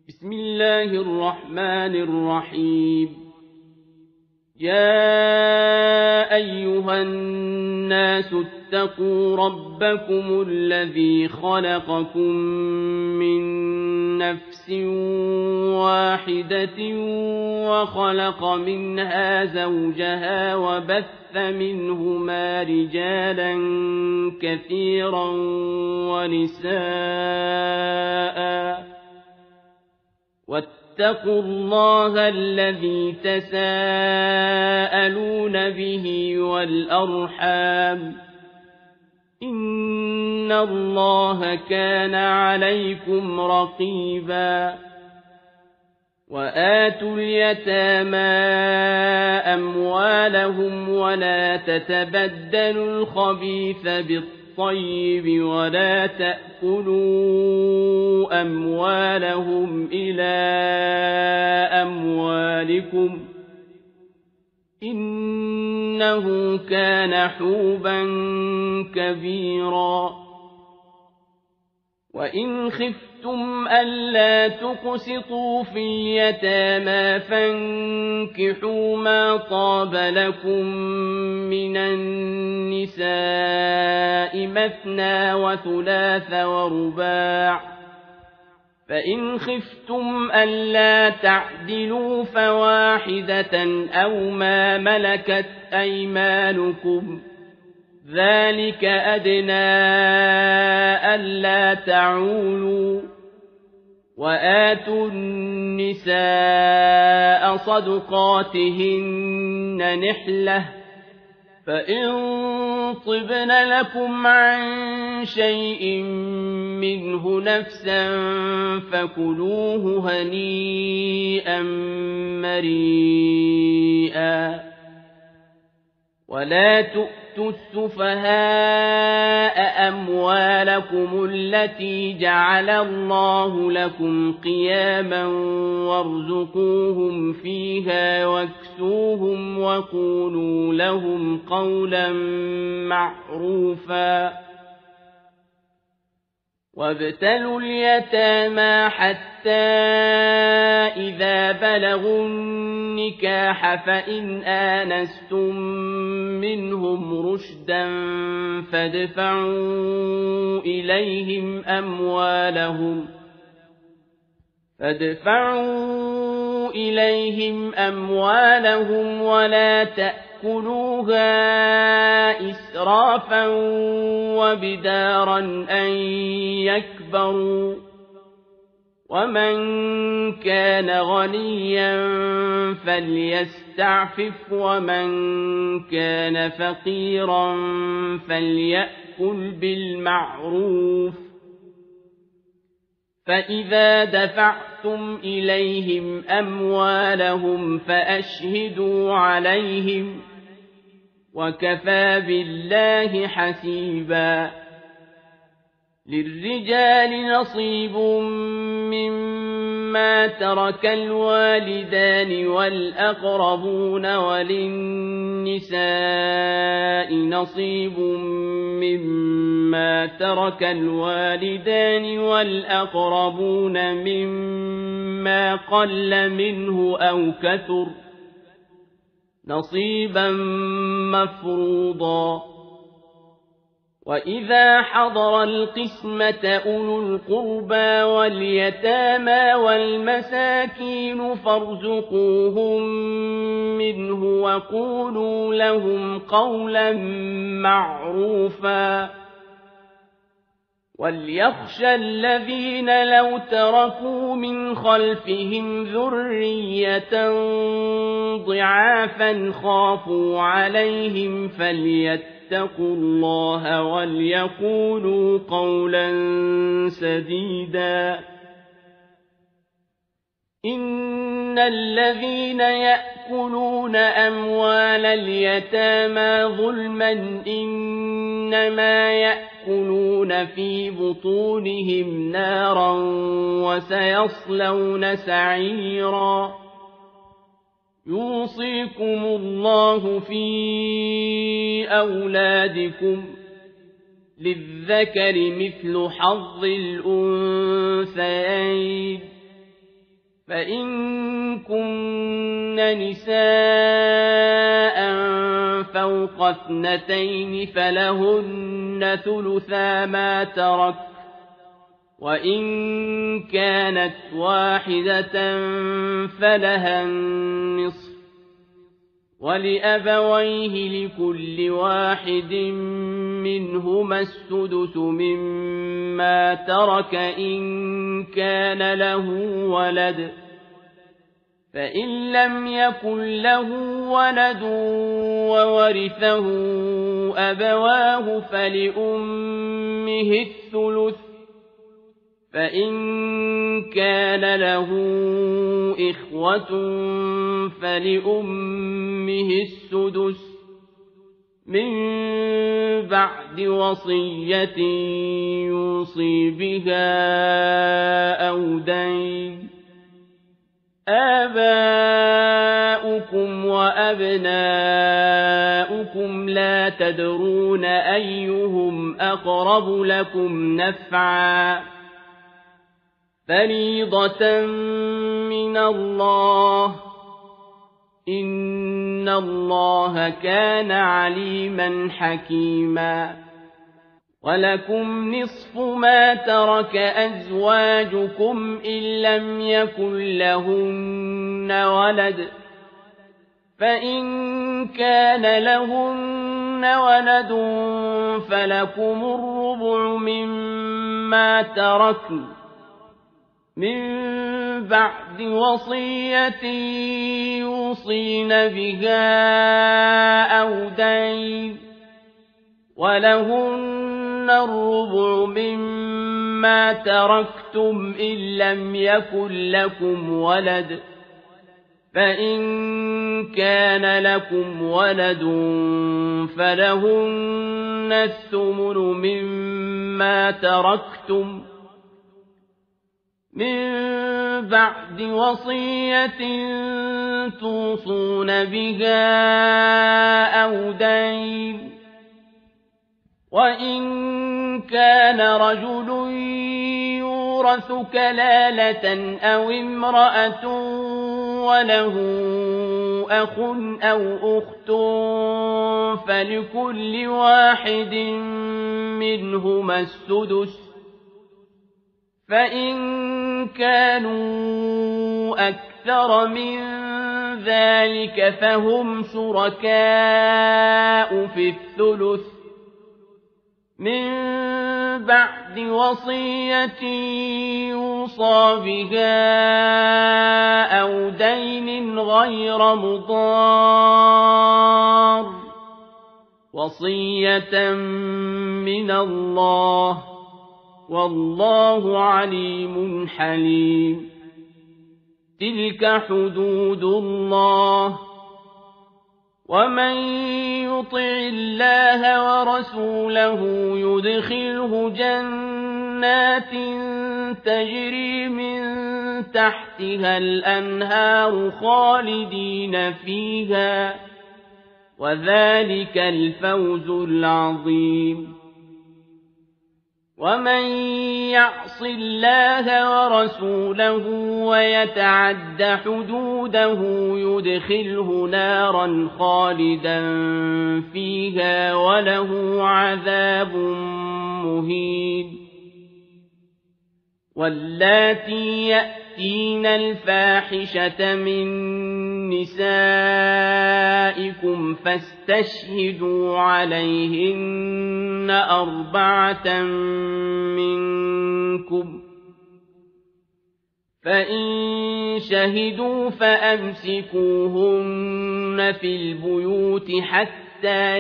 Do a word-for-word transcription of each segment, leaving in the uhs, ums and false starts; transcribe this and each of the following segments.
بسم الله الرحمن الرحيم. يا أيها الناس اتقوا ربكم الذي خلقكم من نفس واحدة وخلق منها زوجها وبث منهما رجالا كثيرا ونساء واتقوا الله الذي تساءلون به والأرحام إن الله كان عليكم رقيبا. وآتوا اليتامى أموالهم ولا تتبدلوا الخبيث بالطيب ولا تأكلوا أموالهم إلى أموالكم إنه كان حوبا كبيرا. وإن خفتم ألا تقسطوا في اليتامى فانكحوا ما طاب لكم من النساء مثنى وثلاث ورباع، فإن خفتم ألا تعدلوا فواحدة أو ما ملكت أيمانكم ذلك أدنى ألا تعولوا. وآتوا النساء صدقاتهن نحلة، فإن طبن لكم عن شيء منه نفسا فكلوه هنيئا مريئا. ولا تؤتوا السفهاء أموالكم التي جعل الله لكم قياما وارزقوهم فيها واكسوهم وقولوا لهم قولا معروفا. وابتلوا اليتامى حتى إذا بلغوا النكاح فإن آنستم منهم رشدا فادفعوا إليهم أموالهم فادفعوا إليهم أموالهم ولا تأكلوها إسرافا وبدارا أن يكبروا. ومن كان غنيا فليستعفف ومن كان فقيرا فليأكل بالمعروف. فإذا دفعتم إليهم أموالهم فأشهدوا عليهم وكفى بالله حسيبا. للرجال نصيب مما ترك الوالدان والأقربون وللنساء نصيب مما ترك الوالدان والأقربون مما قل منه أو كثر نصيبا مفروضا. وإذا حضر القسمة أولو القربى واليتامى والمساكين فارزقوهم منه وقولوا لهم قولا معروفا. وليخشى الذين لو تركوا من خلفهم ذرية ضعافا خافوا عليهم فليتقوا اتقوا الله وليقولوا قولا سديدا. إن الذين يأكلون أموال اليتامى ظلما إنما يأكلون في بطونهم نارا وسيصلون سعيرا. يوصيكم الله في أولادكم للذكر مثل حظ الأنثيين فإن كن نساء فوق اثنتين فلهن ثلثا ما ترك، وإن كانت واحدة فلها النصف، ولأبويه لكل واحد منهما السدس مما ترك إن كان له ولد، فإن لم يكن له ولد وورثه أبواه فلأمه الثلث، فإن كان له إخوة فلأمه السدس من بعد وصية يوصي بها أو دين. آباؤكم وأبناؤكم لا تدرون أيهم أقرب لكم نفعا، فريضة من الله، إن الله كان عليما حكيما. ولكم نصف ما ترك أزواجكم إن لم يكن لهن ولد، فإن كان لهن ولد فلكم الربع مما تركن من بعد وصية يوصين بها أو دين، ولهن الربع مما تركتم إن لم يكن لكم ولد، فإن كان لكم ولد فلهن الثمن مما تركتم من بعد وصية توصون بها أو دين. وإن كان رجل يورث كلالة أو امرأة وله أخ أو أخت فلكل واحد منهما السدس، فإن كانوا أكثر من ذلك فهم شركاء في الثلث من بعد وصية يوصى بها أو دين غير مضار، وصية من الله، والله عليم حليم. تلك حدود الله، ومن يطع الله ورسوله يدخله جنات تجري من تحتها الأنهار خالدين فيها، وذلك الفوز العظيم. ومن يعص الله ورسوله ويتعد حدوده يدخله نارا خالدا فيها وله عذاب مهين. واللاتي يأتين الفاحشة من نسائكم فاستشهدوا عليهن أربعة منكم، فإن شهدوا فأمسكوهن في البيوت حتى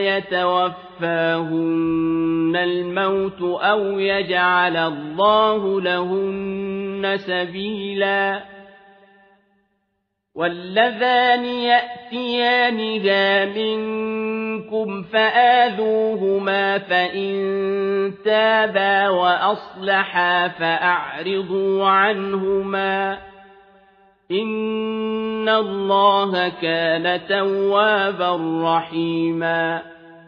يتوفاهن الموت أو يجعل الله لهن سبيلا. واللذان يأتيانها منكم فآذوهما فإن تابا وأصلحا فأعرضوا عنهما، إن الله كان توابا رحيما.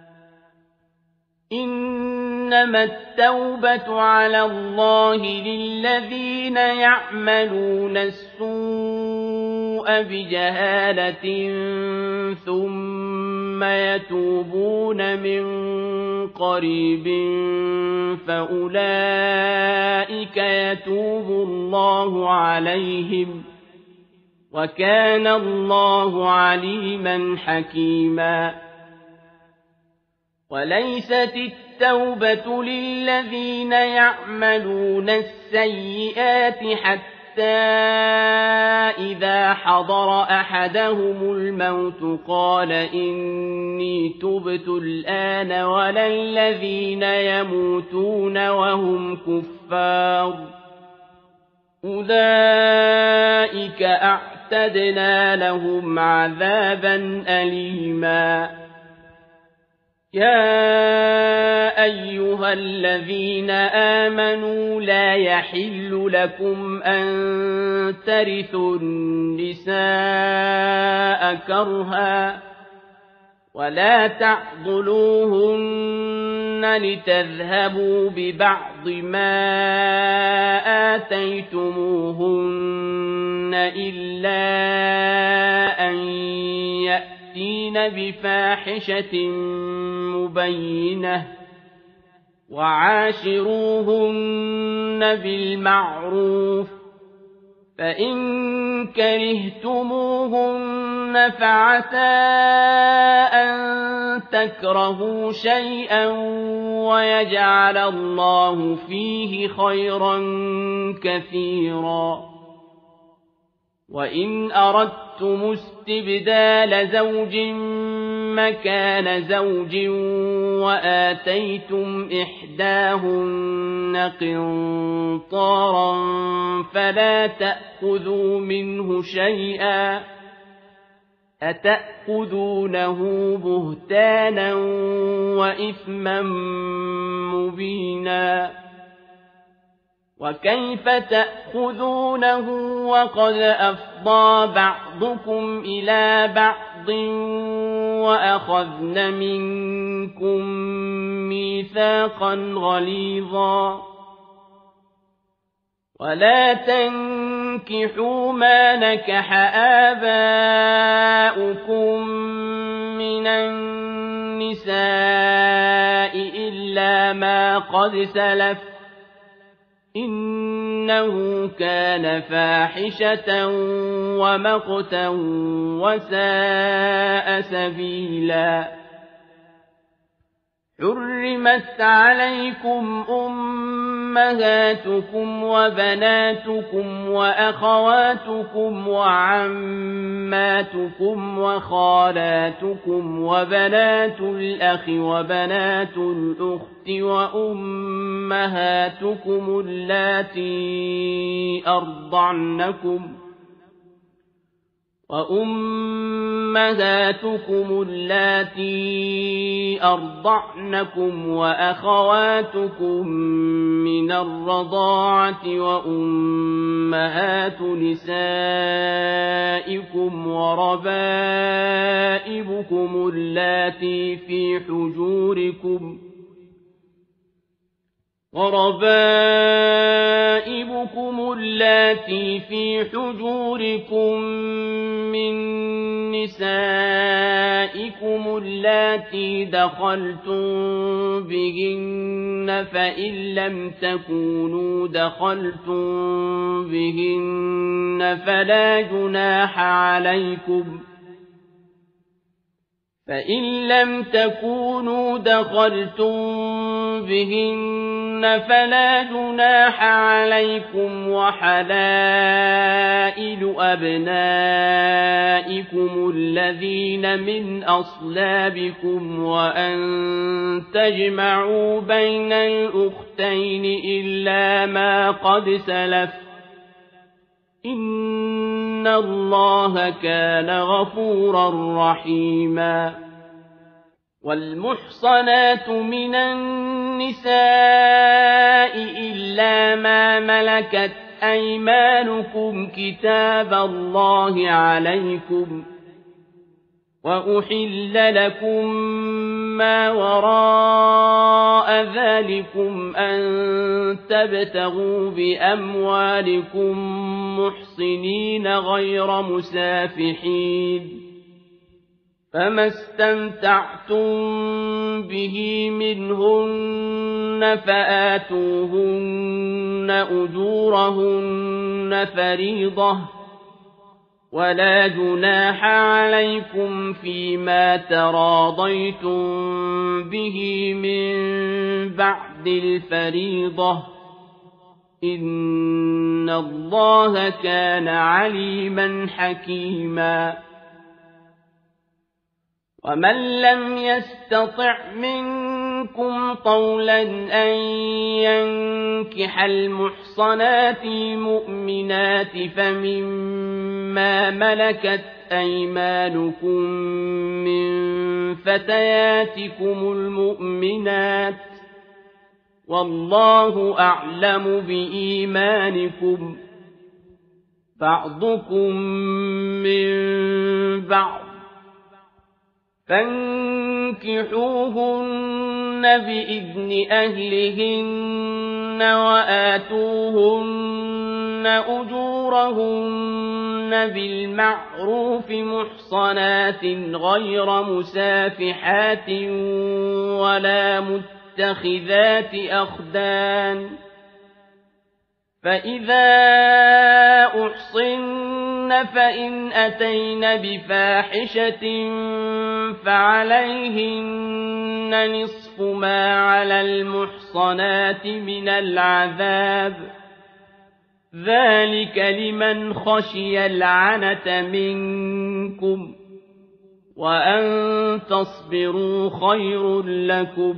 إنما التوبة على الله للذين يعملون السوء السوء بجهالة ثم يتوبون من قريب فأولئك يتوب الله عليهم وكان الله عليما حكيما وليست التوبة للذين يعملون السيئات حتى إذا حضر أحدهم الموت قال إني تبت الآن ولا الذين يموتون وهم كفار أولئك أعتدنا لهم عذابا أليما يا أيها الذين آمنوا لا يحل لكم أن ترثوا النساء كرها ولا تعضلوهن لتذهبوا ببعض ما آتيتموهن إلا أن يأتين بفاحشة مبينة وعاشروهن بالمعروف فإن كرهتموهن فعسى أن تكرهوا شيئا ويجعل الله فيه خيرا كثيرا وإن أردتم استبدال زوج مكان زوج وآتيتم إحداهن قنطارا فلا تأخذوا منه شيئا أتأخذونه بهتانا وإثما مبينا وكيف تأخذونه وقد أفضى بعضكم إلى بعض وأخذن منكم ميثاقا غليظا ولا تنكحوا ما نكح آباؤكم من النساء إلا ما قد سلف إنه كان فاحشة ومقتا وساء سبيلا حرمت عليكم أمهاتكم وبناتكم وأخواتكم وعماتكم وخالاتكم وبنات الأخ وبنات الأخت وأمهاتكم اللاتي أرضعنكم وأمهاتكم اللاتي أرضعنكم وأخواتكم من الرضاعة وأمهات نسائكم وربائبكم اللاتي في حجوركم وربائبكم اللاتي في حجوركم من نسائكم اللاتي دخلتم بهن فإن لم تكونوا دخلتم بهن فلا جناح عليكم فإن لم تكونوا دخلتم بهن فلا جناح عليكم وحلائل أبنائكم الذين من أصلابكم وأن تجمعوا بين الأختين إلا ما قد سلف إن الله كان غفورا رحيما والمحصنات من النساء إلا ما ملكت أيمانكم كتاب الله عليكم وأحل لكم ما وراء ذلكم أن تبتغوا بأموالكم محصنين غير مسافحين فما استمتعتم به منهن فآتوهن أجورهن فريضة ولا جناح عليكم فيما تراضيتم به من بعد الفريضة إن الله كان عليما حكيما ومن لم يستطع منكم طولا أن ينكح المحصنات المؤمنات فمما ملكت أيمانكم من فتياتكم المؤمنات والله أعلم بإيمانكم بعضكم من بعض فانكحوهن بإذن أهلهن وآتوهن أجورهن بالمعروف محصنات غير مسافحات ولا متخذات أخدان فإذا أحصن فإن أتين بفاحشة فعليهن نصف ما على المحصنات من العذاب ذلك لمن خشي العنة منكم وأن تصبروا خير لكم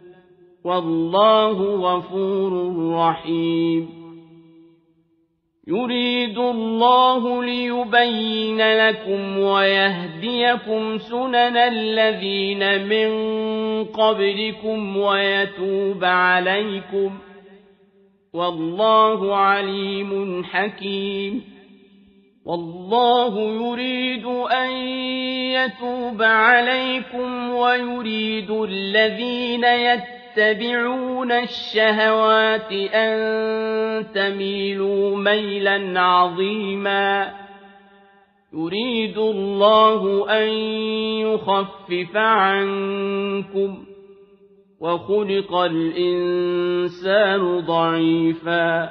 والله غفور رحيم يريد الله ليبين لكم ويهديكم سنن الذين من قبلكم ويتوب عليكم والله عليم حكيم والله يريد أن يتوب عليكم ويريد الذين يتبعون يتبعون الشهوات أن تميلوا ميلا عظيما يريد الله أن يخفف عنكم وخلق الإنسان ضعيفا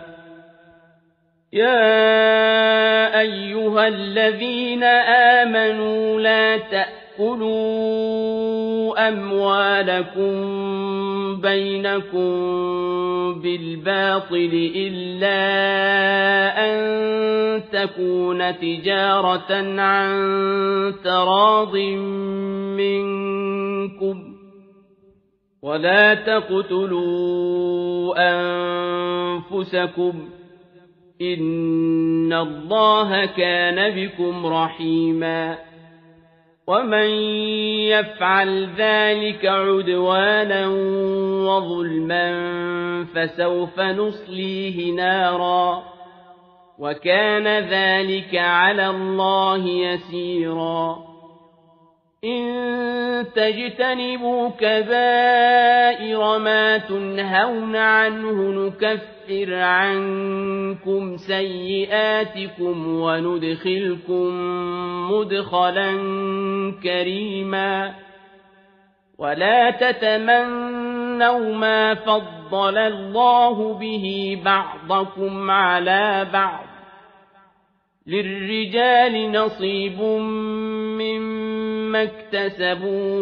يا أيها الذين آمنوا لا تأكلوا أموالكم بينكم بالباطل إلا أن تكون تجارة عن تراض منكم ولا تقتلوا أنفسكم إن الله كان بكم رحيما ومن يفعل ذلك عدوانا وظلما فسوف نصليه نارا وكان ذلك على الله يسيرا إن تجتنبوا كبائر ما تنهون عنه نكفر عنكم سيئاتكم وندخلكم مدخلا كريما ولا تتمنوا ما فضل الله به بعضكم على بعض للرجال نصيب مما اكتسبوا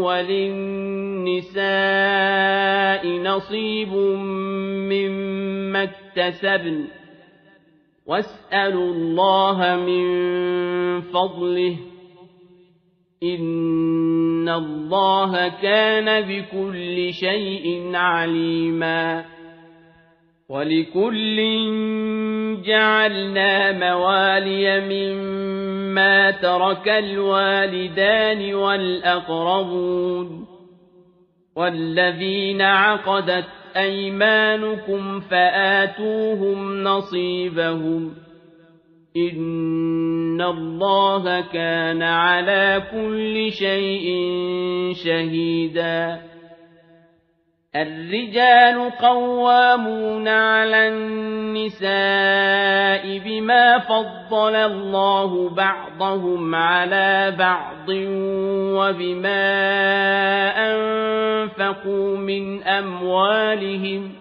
وللنساء نصيب مما اكتسبن واسألوا الله من فضله إن الله كان بكل شيء عليما ولكل جعلنا موالي مما ترك الوالدان والأقربون والذين عقدت أيمانكم فآتوهم نصيبهم إن الله كان على كل شيء شهيدا الرجال قوامون على النساء بما فضل الله بعضهم على بعض وبما أنفقوا من أموالهم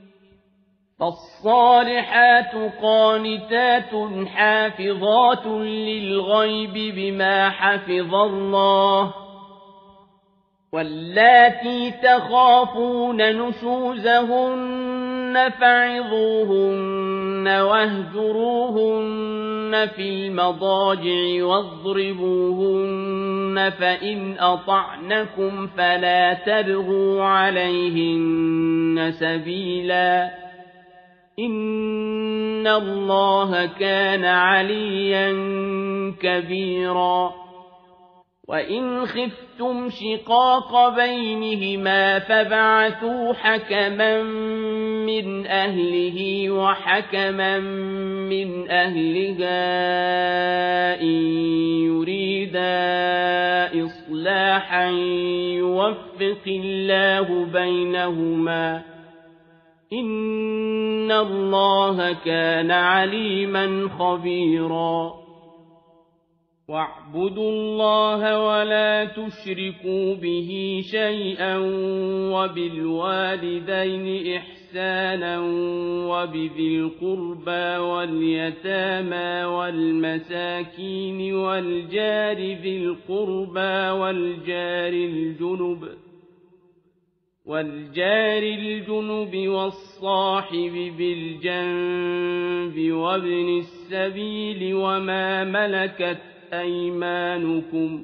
فالصالحات قانتات حافظات للغيب بما حفظ الله واللاتي تخافون نشوزهن فعظوهن واهجروهن في المضاجع واضربوهن فإن أطعنكم فلا تبغوا عليهن سبيلا إن الله كان عليا كبيرا وإن خفتم شقاق بينهما فابعثوا حكما من أهله وحكما من أهلها إن يريدا إصلاحا يوفق الله بينهما إن الله كان عليما خبيرا واعبدوا الله ولا تشركوا به شيئا وبالوالدين إحسانا وبذي القربى واليتامى والمساكين والجار ذي القربى والجار الجنب والجار الجنب والصاحب بالجنب وابن السبيل وما ملكت أيمانكم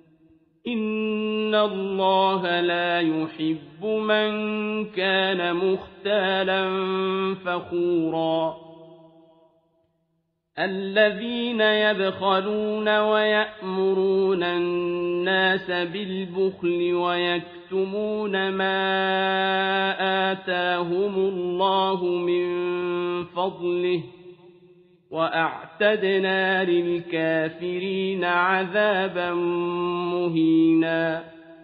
إن الله لا يحب من كان مختالا فخورا الذين يبخلون ويأمرون الناس بالبخل ويكتمون ما آتاهم الله من فضله وأعتدنا للكافرين عذابا مهينا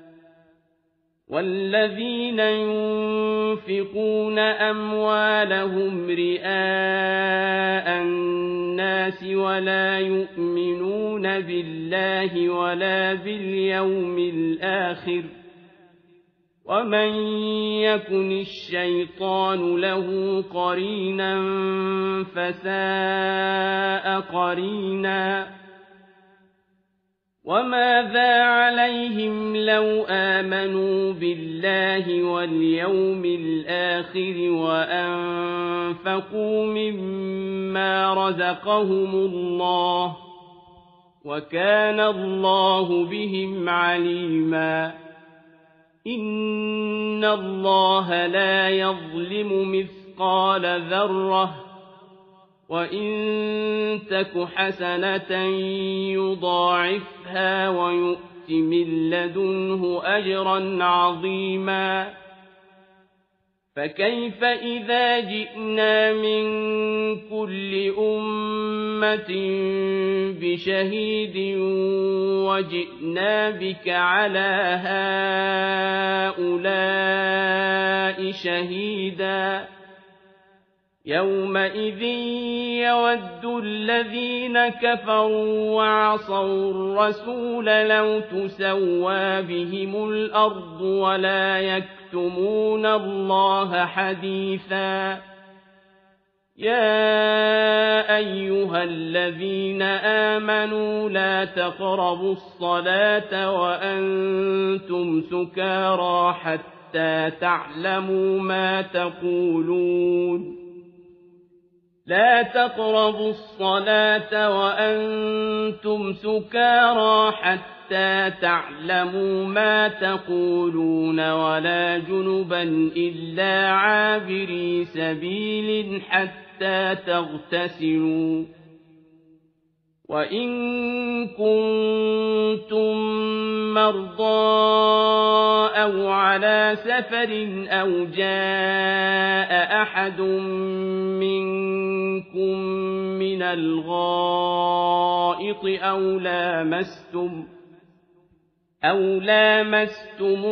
والذين ينفقون أموالهم رئاء الناس ولا يؤمنون بالله ولا باليوم الآخر ومن يكن الشيطان له قرينا فساء قرينا وماذا عليهم لو آمنوا بالله واليوم الآخر وأنفقوا مما رزقهم الله وكان الله بهم عليما إن الله لا يظلم مثقال ذرة وإن تك حسنة يضاعفها ويؤت من لدنه أجرا عظيما فكيف إذا جئنا من كل أمة بشهيد وجئنا بك على هؤلاء شهيدا يومئذ يود الذين كفروا وعصوا الرسول لو تسوى بهم الأرض ولا يكتمون الله حديثا يا أيها الذين آمنوا لا تقربوا الصلاة وأنتم سكارى حتى تعلموا ما تقولون لا تقربوا الصلاة وأنتم سكارى حتى تعلموا ما تقولون ولا جنبا إلا عابري سبيل حتى تغتسلوا وإن كنتم مرضى أو على سفر أو جاء أحد منكم من الغائط أو لامستم أَوْ لَامَسْتُمُ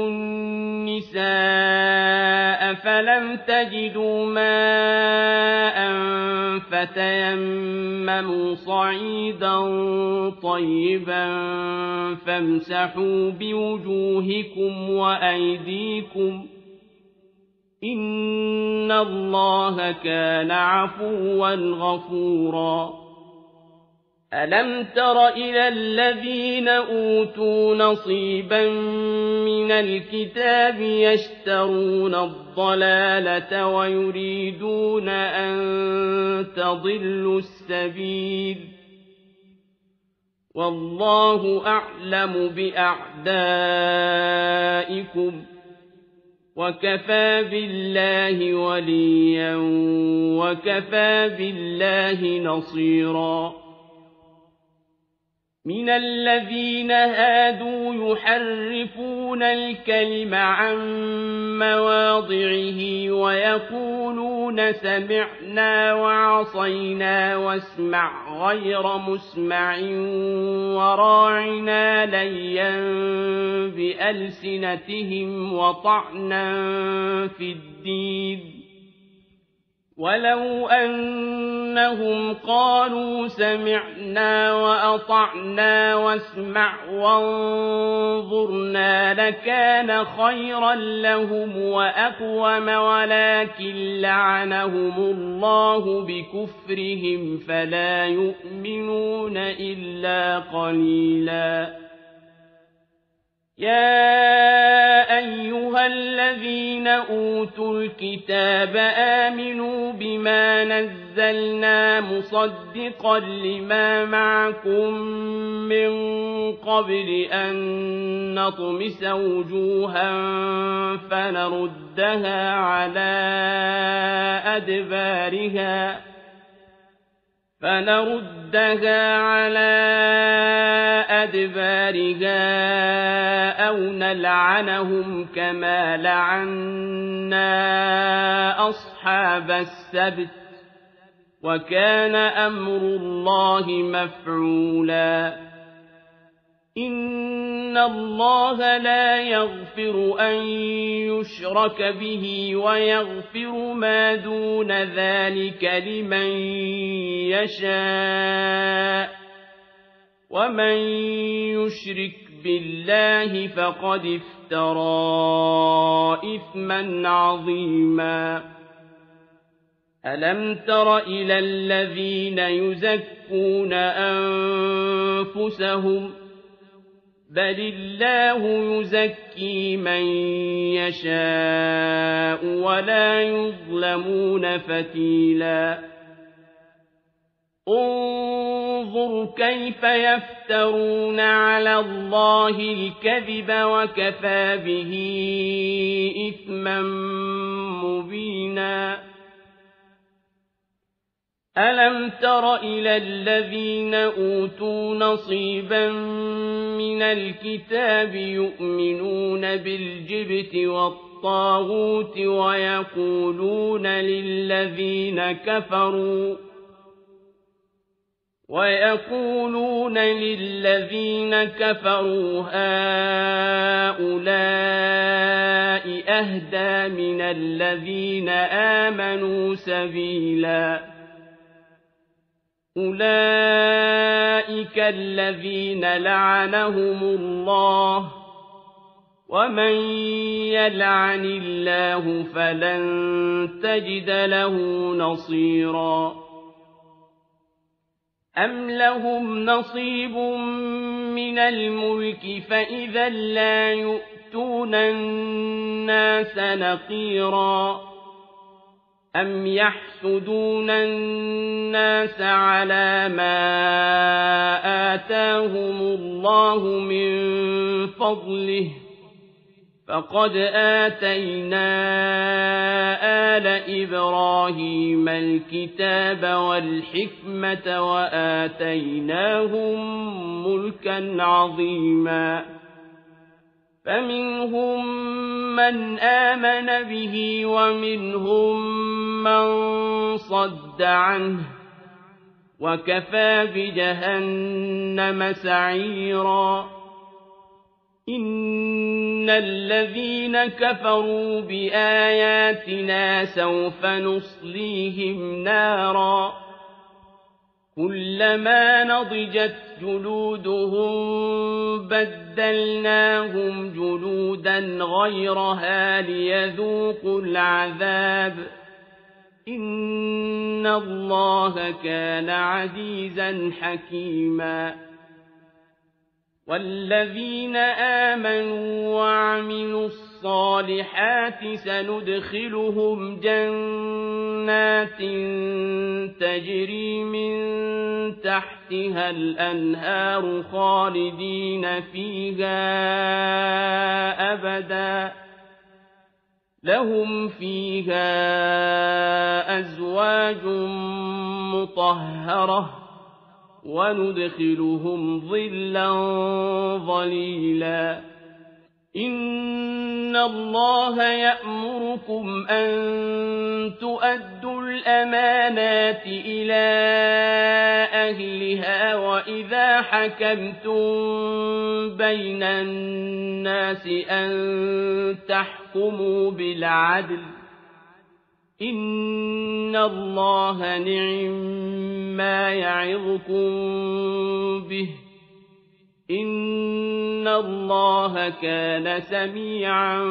النِّسَاءَ فَلَمْ تَجِدُوا مَاءً فَتَيَمَّمُوا صَعِيدًا طَيِّبًا فَامْسَحُوا بِوُجُوهِكُمْ وَأَيْدِيكُمْ ۗ إِنَّ اللَّهَ كَانَ عَفُوًّا غَفُورًا. أَلَمْ تَرَ إِلَى الَّذِينَ أُوتُوا نَصِيبًا مِنَ الْكِتَابِ يَشْتَرُونَ الضَّلَالَةَ وَيُرِيدُونَ أَن تَضِلُّوا السَّبِيلَ ۗ وَاللَّهُ أَعْلَمُ بِأَعْدَائِكُمْ ۚ وَكَفَىٰ بِاللَّهِ وَلِيًّا وَكَفَىٰ بِاللَّهِ نَصِيرًا. مِنَ الَّذِينَ هَادُوا يُحَرِّفُونَ الْكَلِمَ عَن مَّوَاضِعِهِ وَيَقُولُونَ سَمِعْنَا وَعَصَيْنَا وَاسْمَعْ غَيْرَ مُسْمَعٍ وَرَاعِنَا لَيًّا بِأَلْسِنَتِهِمْ وَطَعْنًا فِي الدِّينِ ۚ وَلَوْ أَنَّهُمْ قَالُوا سَمِعْنَا وَأَطَعْنَا وَاسْمَعْ وَانظُرْنَا لَكَانَ خَيْرًا لَّهُمْ وَأَقْوَمَ، وَلَٰكِن لَّعَنَهُمُ اللَّهُ بِكُفْرِهِمْ فَلَا يُؤْمِنُونَ إِلَّا قَلِيلًا. يَا أَيُّهَا الَّذِينَ أُوتُوا الْكِتَابَ آمِنُوا بِمَا نَزَّلْنَا مُصَدِّقًا لِّمَا مَعَكُم مِّن قَبْلِ أَن نَّطْمِسَ وُجُوهًا فَنَرُدَّهَا عَلَىٰ أَدْبَارِهَا فَنَرُدَّهَا عَلَىٰ أَدْبَارِهَا أَوْ نَلْعَنَهُمْ كَمَا لَعَنَّا أَصْحَابَ السَّبْتِ ۚ وَكَانَ أَمْرُ اللَّهِ مَفْعُولًا. إِنَّ اللَّهَ لَا يَغْفِرُ أَن يُشْرَكَ بِهِ وَيَغْفِرُ مَا دُونَ ذَٰلِكَ لِمَن يَشَاءُ ۚ وَمَن يُشْرِكْ بِاللَّهِ فَقَدِ افْتَرَىٰ إِثْمًا عَظِيمًا. أَلَمْ تَرَ إِلَى الَّذِينَ يُزَكُّونَ أَنفُسَهُم ۚ بَلِ اللَّهُ يُزَكِّي مَن يَشَاءُ وَلَا يُظْلَمُونَ فَتِيلًا. انظُرْ كَيْفَ يَفْتَرُونَ عَلَى اللَّهِ الْكَذِبَ وَكَفَىٰ بِهِ إِثْمًا مُّبِينًا. أَلَمْ تَرَ إِلَى الَّذِينَ أُوتُوا نَصِيبًا مِّنَ الْكِتَابِ يُؤْمِنُونَ بِالْجِبْتِ وَالطَّاغُوتِ وَيَقُولُونَ لِلَّذِينَ كَفَرُوا وَيَقُولُونَ لِلَّذِينَ كَفَرُوا هَٰؤُلَاءِ أَهْدَىٰ مِنَ الَّذِينَ آمَنُوا سَبِيلًا. أُولَٰئِكَ الَّذِينَ لَعَنَهُمُ اللَّهُ ۖ وَمَن يَلْعَنِ اللَّهُ فَلَن تَجِدَ لَهُ نَصِيرًا. أَمْ لَهُمْ نَصِيبٌ مِّنَ الْمُلْكِ فَإِذًا لَّا يُؤْتُونَ النَّاسَ نَقِيرًا. أَمْ يَحْسُدُونَ النَّاسَ عَلَىٰ مَا آتَاهُمُ اللَّهُ مِن فَضْلِهِ ۖ فَقَدْ آتَيْنَا آلَ إِبْرَاهِيمَ الْكِتَابَ وَالْحِكْمَةَ وَآتَيْنَاهُم مُّلْكًا عَظِيمًا. فَمِنْهُم مَّنْ آمَنَ بِهِ وَمِنْهُم مَّن صَدَّ عَنْهُ ۚ وَكَفَىٰ بِجَهَنَّمَ سَعِيرًا. إن الذين كفروا بآياتنا سوف نصليهم نارا كلما نضجت جلودهم بدلناهم جلودا غيرها ليذوقوا العذاب إن الله كان عزيزا حكيما والذين آمنوا وعملوا الصالحات سندخلهم جنات تجري من تحتها الأنهار خالدين فيها أبدا لهم فيها أزواج مطهرة وندخلهم ظلا ظليلا إن الله يأمركم أن تؤدوا الأمانات إلى أهلها وإذا حكمتم بين الناس أن تحكموا بالعدل إن الله نعم ما يعظكم به إن الله كان سميعا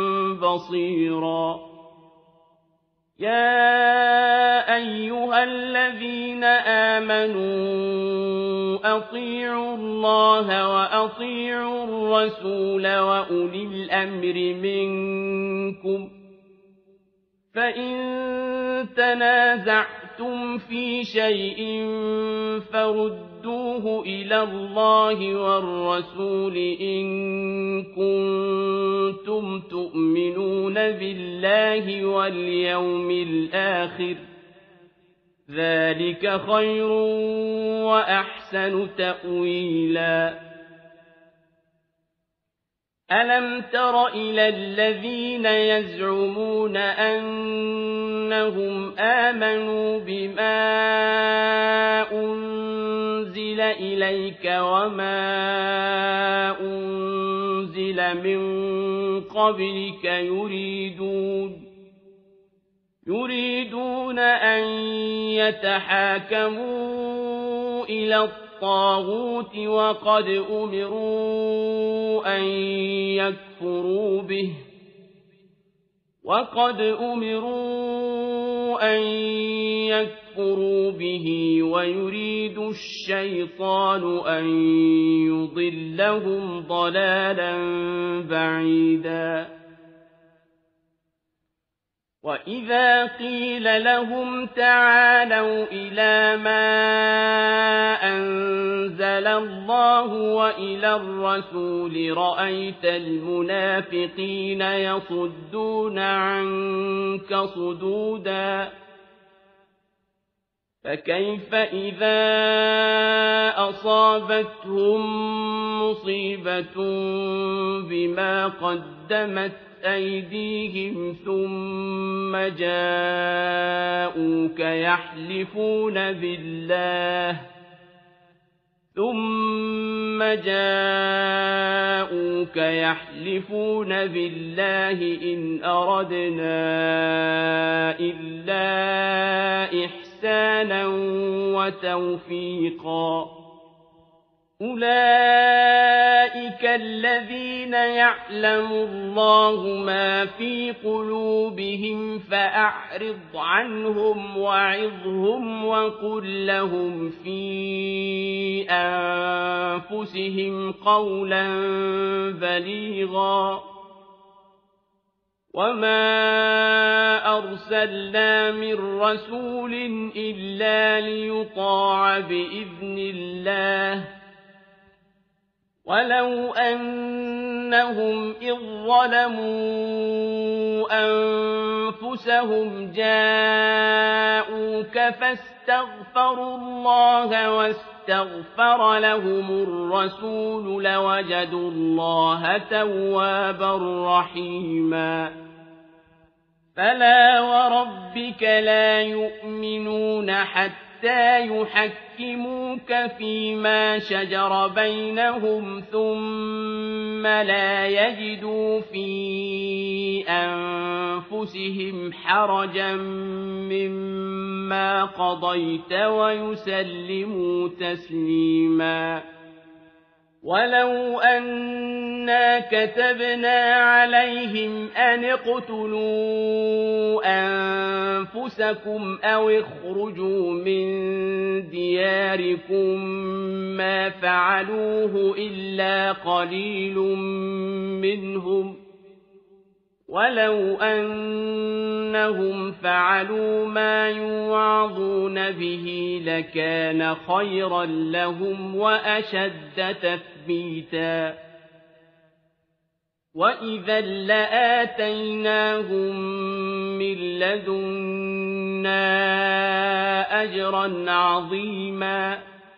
بصيرا يا أيها الذين آمنوا أطيعوا الله وأطيعوا الرسول وأولي الأمر منكم فإن تنازعتم في شيء فردوه إلى الله والرسول إن كنتم تؤمنون بالله واليوم الآخر ذلك خير وأحسن تأويلا ألم تر إلى الذين يزعمون أنهم آمنوا بما أنزل إليك وما أنزل من قبلك يريدون يريدون أن يتحاكموا إلى الطاغوت وقد أمروا أن يكفروا به وقد أمروا أن يكفروا به ويريد الشيطان أن يضلهم ضلالا بعيدا وإذا قيل لهم تعالوا إلى ما أنزل الله وإلى الرسول رأيت المنافقين يصدون عنك صدودا فكيف إذا أصابتهم مصيبة بما قدمت أيديهم ثم جاءوك يحلفون بالله ثم جاءوك يحلفون بالله إن أردنا إلا إحسانا وتوفيقا أولئك الذين يعلم الله ما في قلوبهم فأعرض عنهم وعظهم وقل لهم في أنفسهم قولا بليغا وما أرسلنا من رسول إلا ليطاع بإذن الله ولو أنهم إذ ظلموا أنفسهم جاءوك فاستغفروا الله واستغفر لهم الرسول لوجدوا الله توابا رحيما فلا وربك لا يؤمنون حتى حتى يحكموك فيما شجر بينهم ثم لا يجدوا في أنفسهم حرجا مما قضيت ويسلموا تسليما ولو أنا كتبنا عليهم أن اقتلوا أنفسكم أو اخرجوا من دياركم ما فعلوه إلا قليل منهم ولو أنهم فعلوا ما يوعظون به لكان خيرا لهم وأشد تثبيتا وإذا لآتيناهم من لدنا أجرا عظيما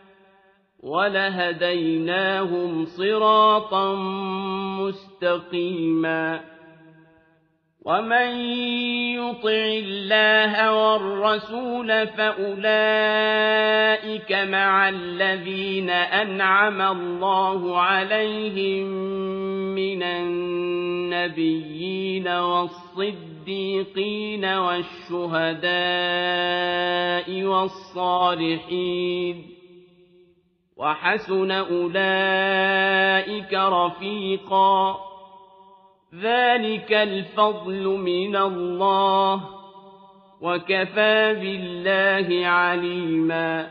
ولهديناهم صراطا مستقيما ومن يطع الله والرسول فأولئك مع الذين أنعم الله عليهم من النبيين والصديقين والشهداء والصالحين وحسن أولئك رفيقا ذلك الفضل من الله وكفى بالله عليما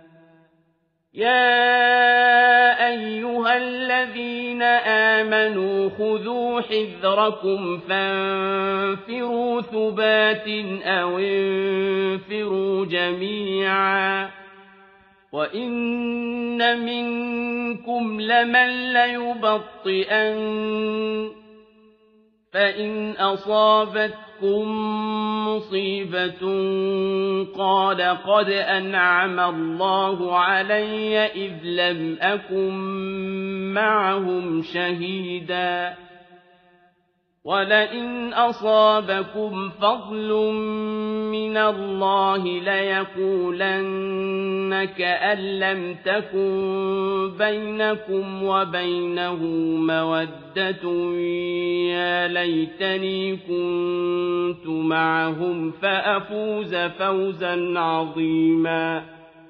يا أيها الذين آمنوا خذوا حذركم فانفروا ثبات أو انفروا جميعا وإن منكم لمن ليبطئن فإن أصابتكم مصيبة قال قد أنعم الله علي إذ لم أكن معهم شهيدا ولئن أصابكم فضل من الله ليقولن كأن لم تكن بينكم وبينه مودة يا ليتني كنت معهم فأفوز فوزا عظيما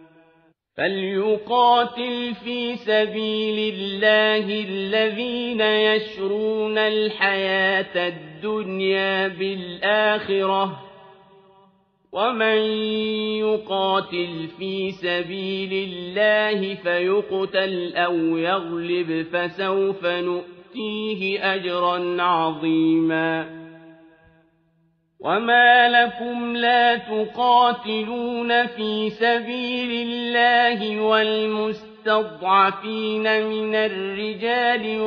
فليقاتل في سبيل الله الذين يشرون الحياة الدنيا بالآخرة ومن يقاتل في سبيل الله فيقتل أو يغلب فسوف نؤتيه أجرا عظيما وما لكم لا تقاتلون في سبيل الله والمستضعفين من الرجال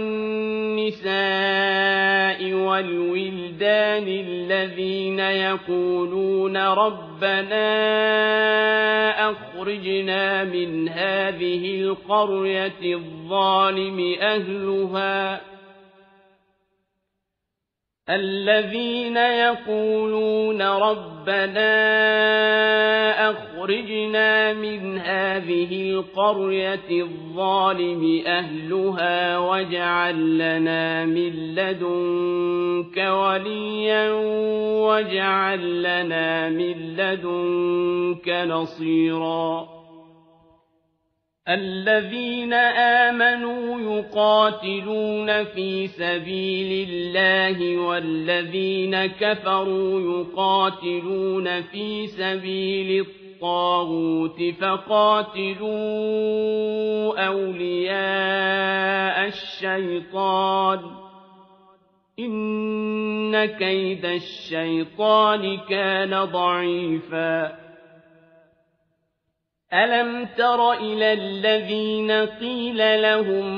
والنساء والولدان الذين يقولون ربنا أخرجنا من هذه القرية الظالم أهلها الذين يقولون ربنا أخرجنا من هذه القرية الظالم أهلها واجعل لنا من لدنك وليا واجعل لنا من لدنك نصيرا الذين آمنوا يقاتلون في سبيل الله والذين كفروا يقاتلون في سبيل الطاغوت فقاتلوا أولياء الشيطان إن كيد الشيطان كان ضعيفا ألم تر إلى الذين قيل لهم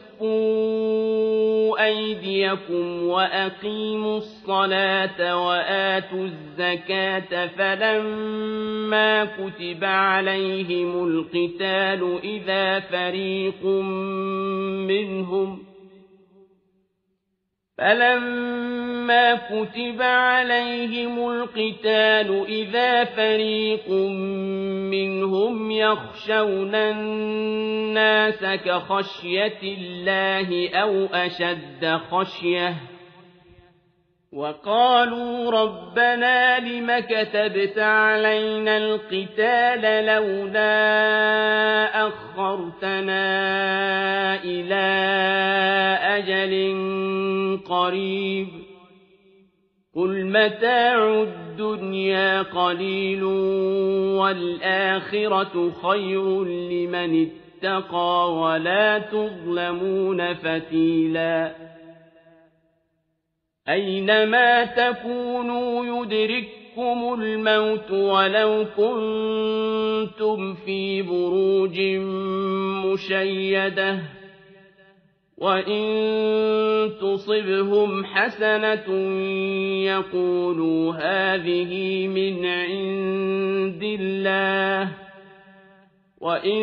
كفوا أيديكم وأقيموا الصلاة وآتوا الزكاة فلما كتب عليهم القتال إذا فريق منهم فلما كتب عليهم القتال إذا فريق منهم يخشون الناس كخشية الله أو أشد خشية وقالوا ربنا لم كتبت علينا القتال لولا أخرتنا إلى أجل قريب قل متاع الدنيا قليل والآخرة خير لمن اتقى ولا تظلمون فتيلا أينما تكونوا يدرككم الموت ولو كنتم في بروج مشيدة وإن تصبهم حسنة يقولوا هذه من عند الله وإن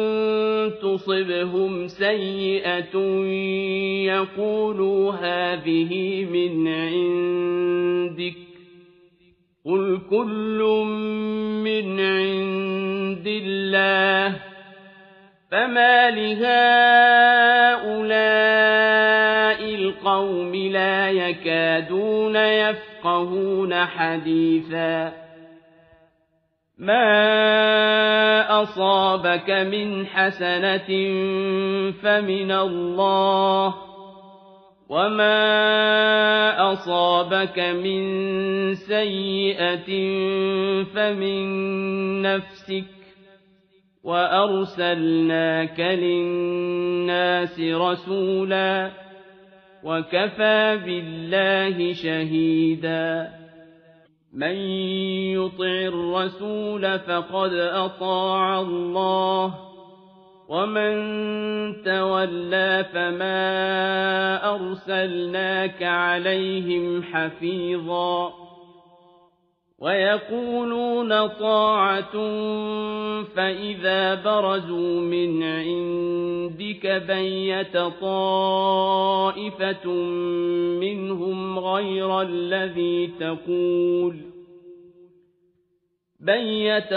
تصبهم سيئة يقولوا هذه من عندك قل كل من عند الله فما لهؤلاء القوم لا يكادون يفقهون حديثا ما أصابك من حسنة فمن الله وما أصابك من سيئة فمن نفسك وأرسلناك للناس رسولا وكفى بالله شهيدا من يطع الرسول فقد أطاع الله ومن تولى فما أرسلناك عليهم حفيظا ويقولون طاعة فإذا برزوا من عندك بيت طائفة منهم غير الذي تقول بيت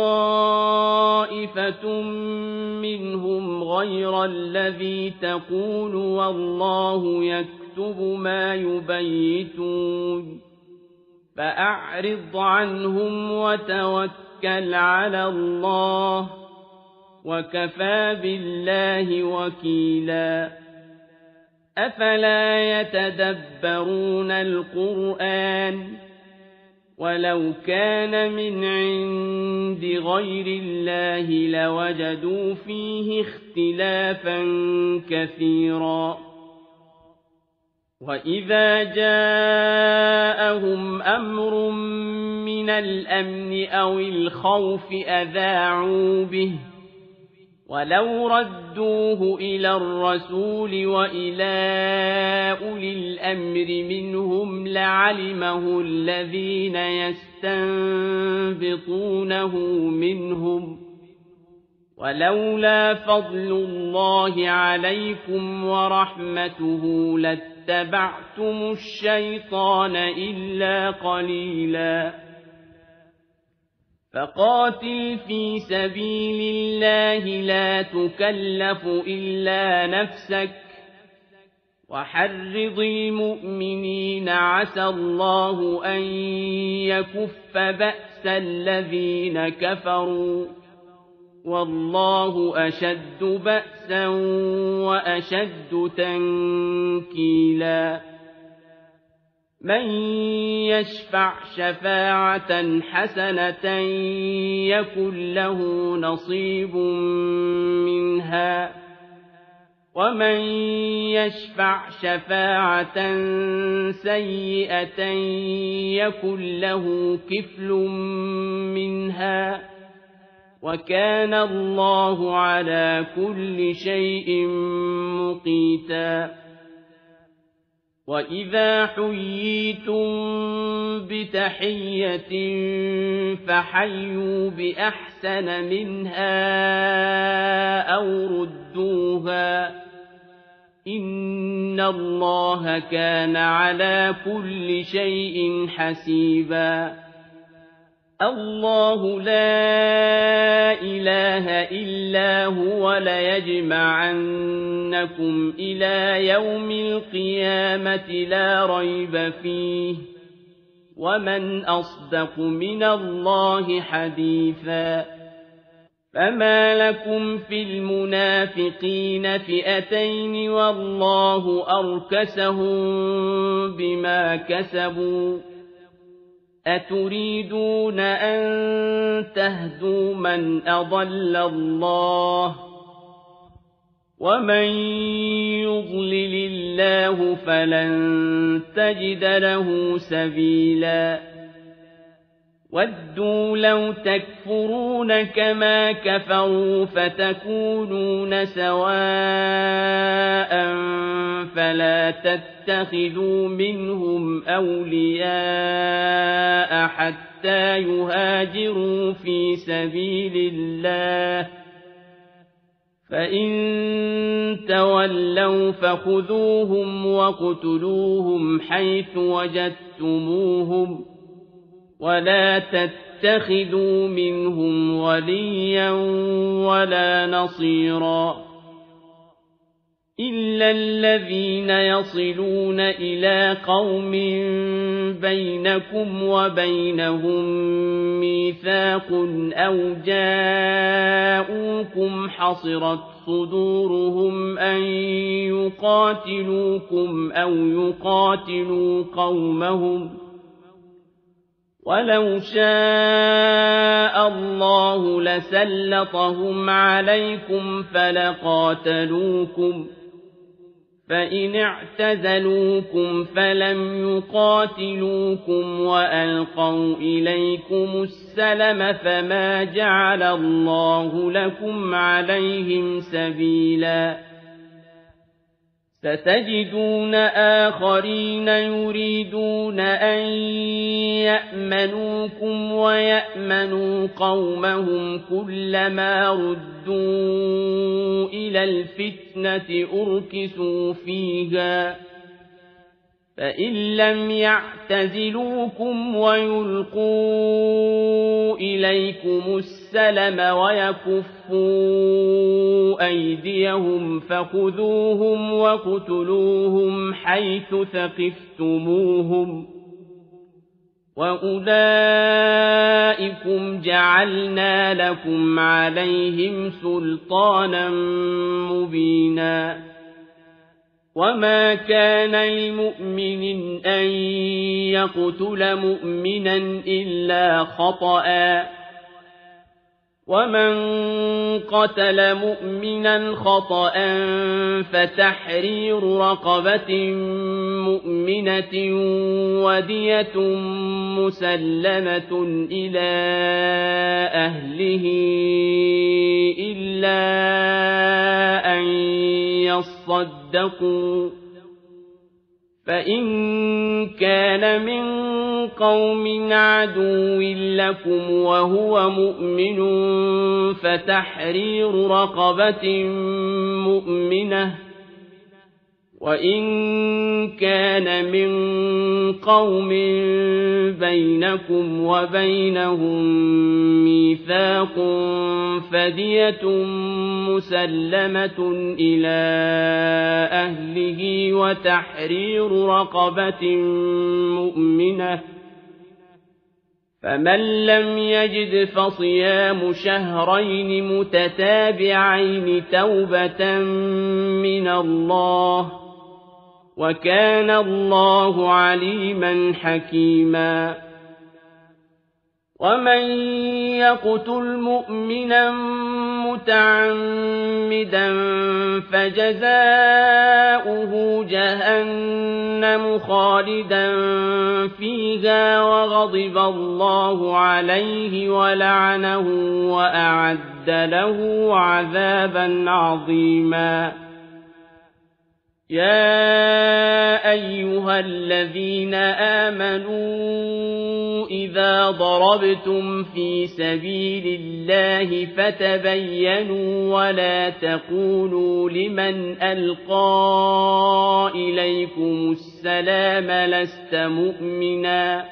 طائفة منهم غير الذي تقول والله يكتب ما يبيتون فأعرض عنهم وتوكل على الله وكفى بالله وكيلا أفلا يتدبرون القرآن ولو كان من عند غير الله لوجدوا فيه اختلافا كثيرا وإذا جاءهم أمر من الأمن أو الخوف أذاعوا به ولو ردوه إلى الرسول وإلى أولي الأمر منهم لعلمه الذين يستنبطونه منهم ولولا فضل الله عليكم ورحمته لاتبعتم الشيطان إلا قليلا فقاتل في سبيل الله لا تكلف إلا نفسك وحرض المؤمنين عسى الله أن يكف بأس الذين كفروا والله أشد بأسا وأشد تنكيلا من يشفع شفاعة حسنة يكن له نصيب منها ومن يشفع شفاعة سيئة يكن له كفل منها وكان الله على كل شيء مقيتا وإذا حييتم بتحية فحيوا بأحسن منها أو ردوها إن الله كان على كل شيء حسيبا الله لا إله إلا هو ليجمعنكم إلى يوم القيامة لا ريب فيه ومن أصدق من الله حديثا فما لكم في المنافقين فئتين والله أركسهم بما كسبوا أتريدون أن تهدوا من أضل الله ومن يضلل الله فلن تجد له سبيلا ودوا لو تكفرون كما كفروا فتكونون سواء فلا تتخذوا منهم أولياء حتى يهاجروا في سبيل الله فإن تولوا فخذوهم واقتلوهم حيث وجدتموهم ولا تتخذوا منهم وليا ولا نصيرا إلا الذين يصلون إلى قوم بينكم وبينهم ميثاق أو جاءوكم حصرت صدورهم أن يقاتلوكم أو يقاتلوا قومهم ولو شاء الله لسلطهم عليكم فلقاتلوكم فإن اعتزلوكم فلم يقاتلوكم وألقوا إليكم السلم فما جعل الله لكم عليهم سبيلا ستجدون آخرين يريدون أن يأمنوكم ويأمنوا قومهم كلما ردوا إلى الفتنة أركسوا فيها فإن لم يعتزلوكم ويلقوا إليكم السلم ويكفوا أيديهم فخذوهم واقتلوهم حيث ثقفتموهم وأولئكم جعلنا لكم عليهم سلطانا مبينا وما كان لمؤمن أن يقتل مؤمنا إلا خطأ ومن قتل مؤمنا خطأ فتحرير رقبة مؤمنة ودية مسلمة إلى أهله إلا أن يصدقوا فإن كان من قوم عدو لكم وهو مؤمن فتحرير رقبة مؤمنة وإن كان من قوم بينكم وبينهم ميثاق فدية مسلمة إلى أهله وتحرير رقبة مؤمنة فمن لم يجد فصيام شهرين متتابعين توبة من الله وكان الله عليما حكيما ومن يقتل مؤمنا متعمدا فجزاؤه جهنم خالدا فيها وغضب الله عليه ولعنه وأعد له عذابا عظيما يا أيها الذين آمنوا إذا ضربتم في سبيل الله فتبينوا ولا تقولوا لمن ألقى إليكم السلام لست مؤمنا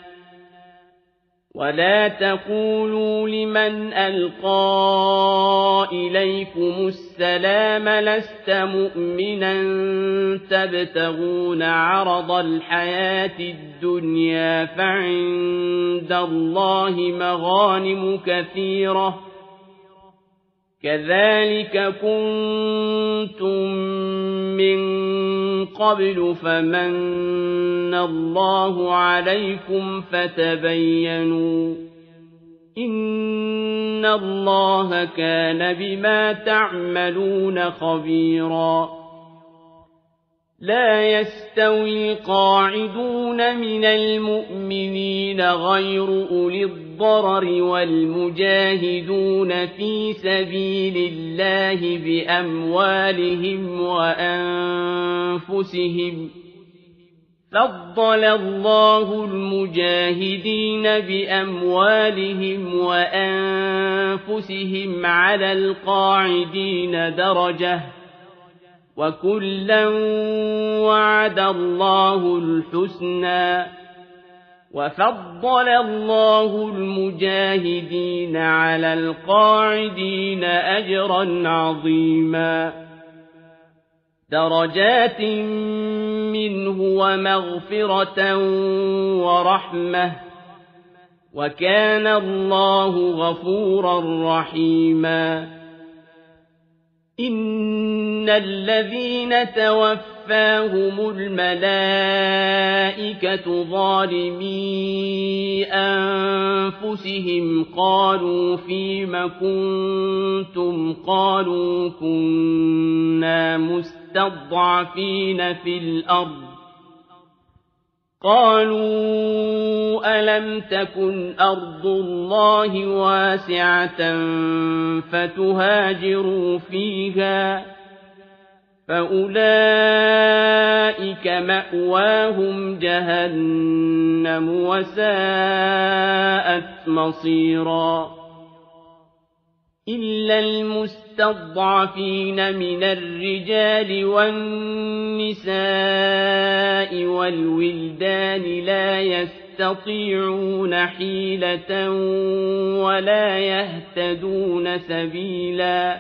ولا تقولوا لمن ألقى إليكم السلام لست مؤمنا تبتغون عرض الحياة الدنيا فعند الله مغانم كثيرة كذلك كنتم من قبل فمن الله عليكم فتبينوا إن الله كان بما تعملون خبيرا لا يستوي القاعدون من المؤمنين غير أولي الضرر والمجاهدون في سبيل الله بأموالهم وأنفسهم فضل الله المجاهدين بأموالهم وأنفسهم على القاعدين درجة وكلا وعد الله الحسنى وفضل الله المجاهدين على القاعدين أجرا عظيما درجات منه ومغفرة ورحمة وكان الله غفورا رحيما إن الذين توفاهم الملائكة ظالمي أنفسهم قالوا فيم كنتم قالوا كنا مستضعفين في الأرض قالوا ألم تكن أرض الله واسعة فتهاجروا فيها فأولئك مأواهم جهنم وساءت مصيرا إلا المستضعفين من الرجال والنساء والولدان لا يستطيعون حيلة ولا يهتدون سبيلا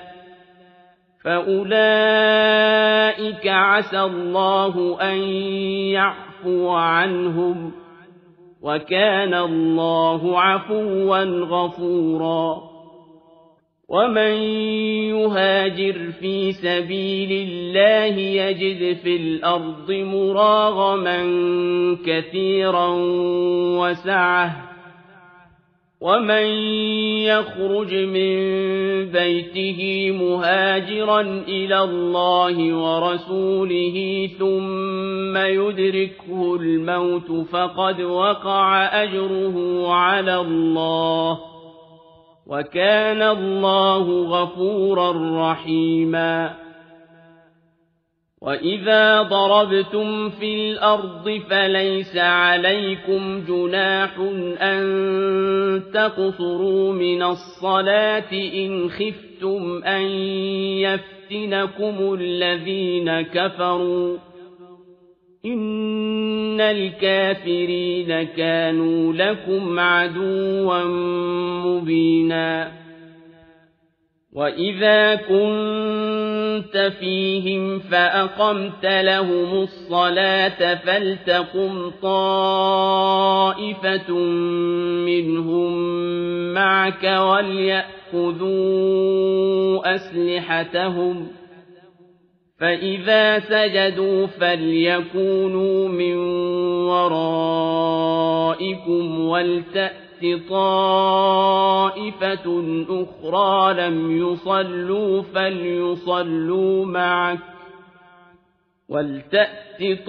فأولئك عسى الله أن يعفو عنهم وكان الله عفوا غفورا ومن يهاجر في سبيل الله يجد في الأرض مراغما كثيرا وسعة ومن يخرج من بيته مهاجرا إلى الله ورسوله ثم يدركه الموت فقد وقع أجره على الله وكان الله غفورا رحيما وإذا ضربتم في الأرض فليس عليكم جناح أن تقصروا من الصلاة إن خفتم أن يفتنكم الذين كفروا إن الكافرين كانوا لكم عدوا مبينا وإذا كنت فيهم فأقمت لهم الصلاة فلتقم طائفة منهم معك وليأخذوا أسلحتهم فإذا سجدوا فليكونوا من ورائكم ولتأت طائفة أخرى لم يصلوا فليصلوا معك ولتأت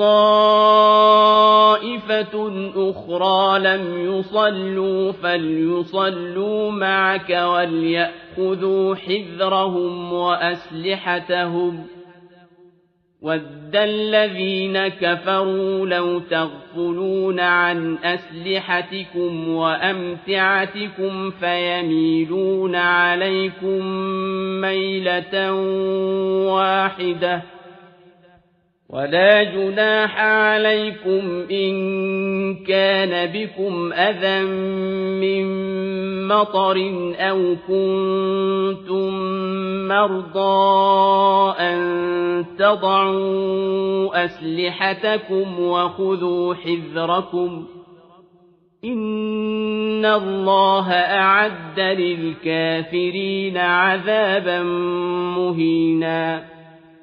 طائفة أخرى لم يصلوا فليصلوا معك وليأخذوا حذرهم وأسلحتهم وَدَّ الَّذِينَ كَفَرُوا لَوْ تَغْفُلُونَ عَنْ أَسْلِحَتِكُمْ وَأَمْتِعَتِكُمْ فَيَمِيلُونَ عَلَيْكُمْ مَيْلَةً وَاحِدَةً وَلَا جُنَاحَ عَلَيْكُمْ إِن كَانَ بِكُمْ أَذًى مِّن مَّطَرٍ أَوْ كُنتُم مَّرْضَىٰ أَن تَضَعُوا أَسْلِحَتَكُمْ وَخُذُوا حِذْرَكُمْ إِنَّ اللَّهَ أَعَدَّ لِلْكَافِرِينَ عَذَابًا مُّهِينًا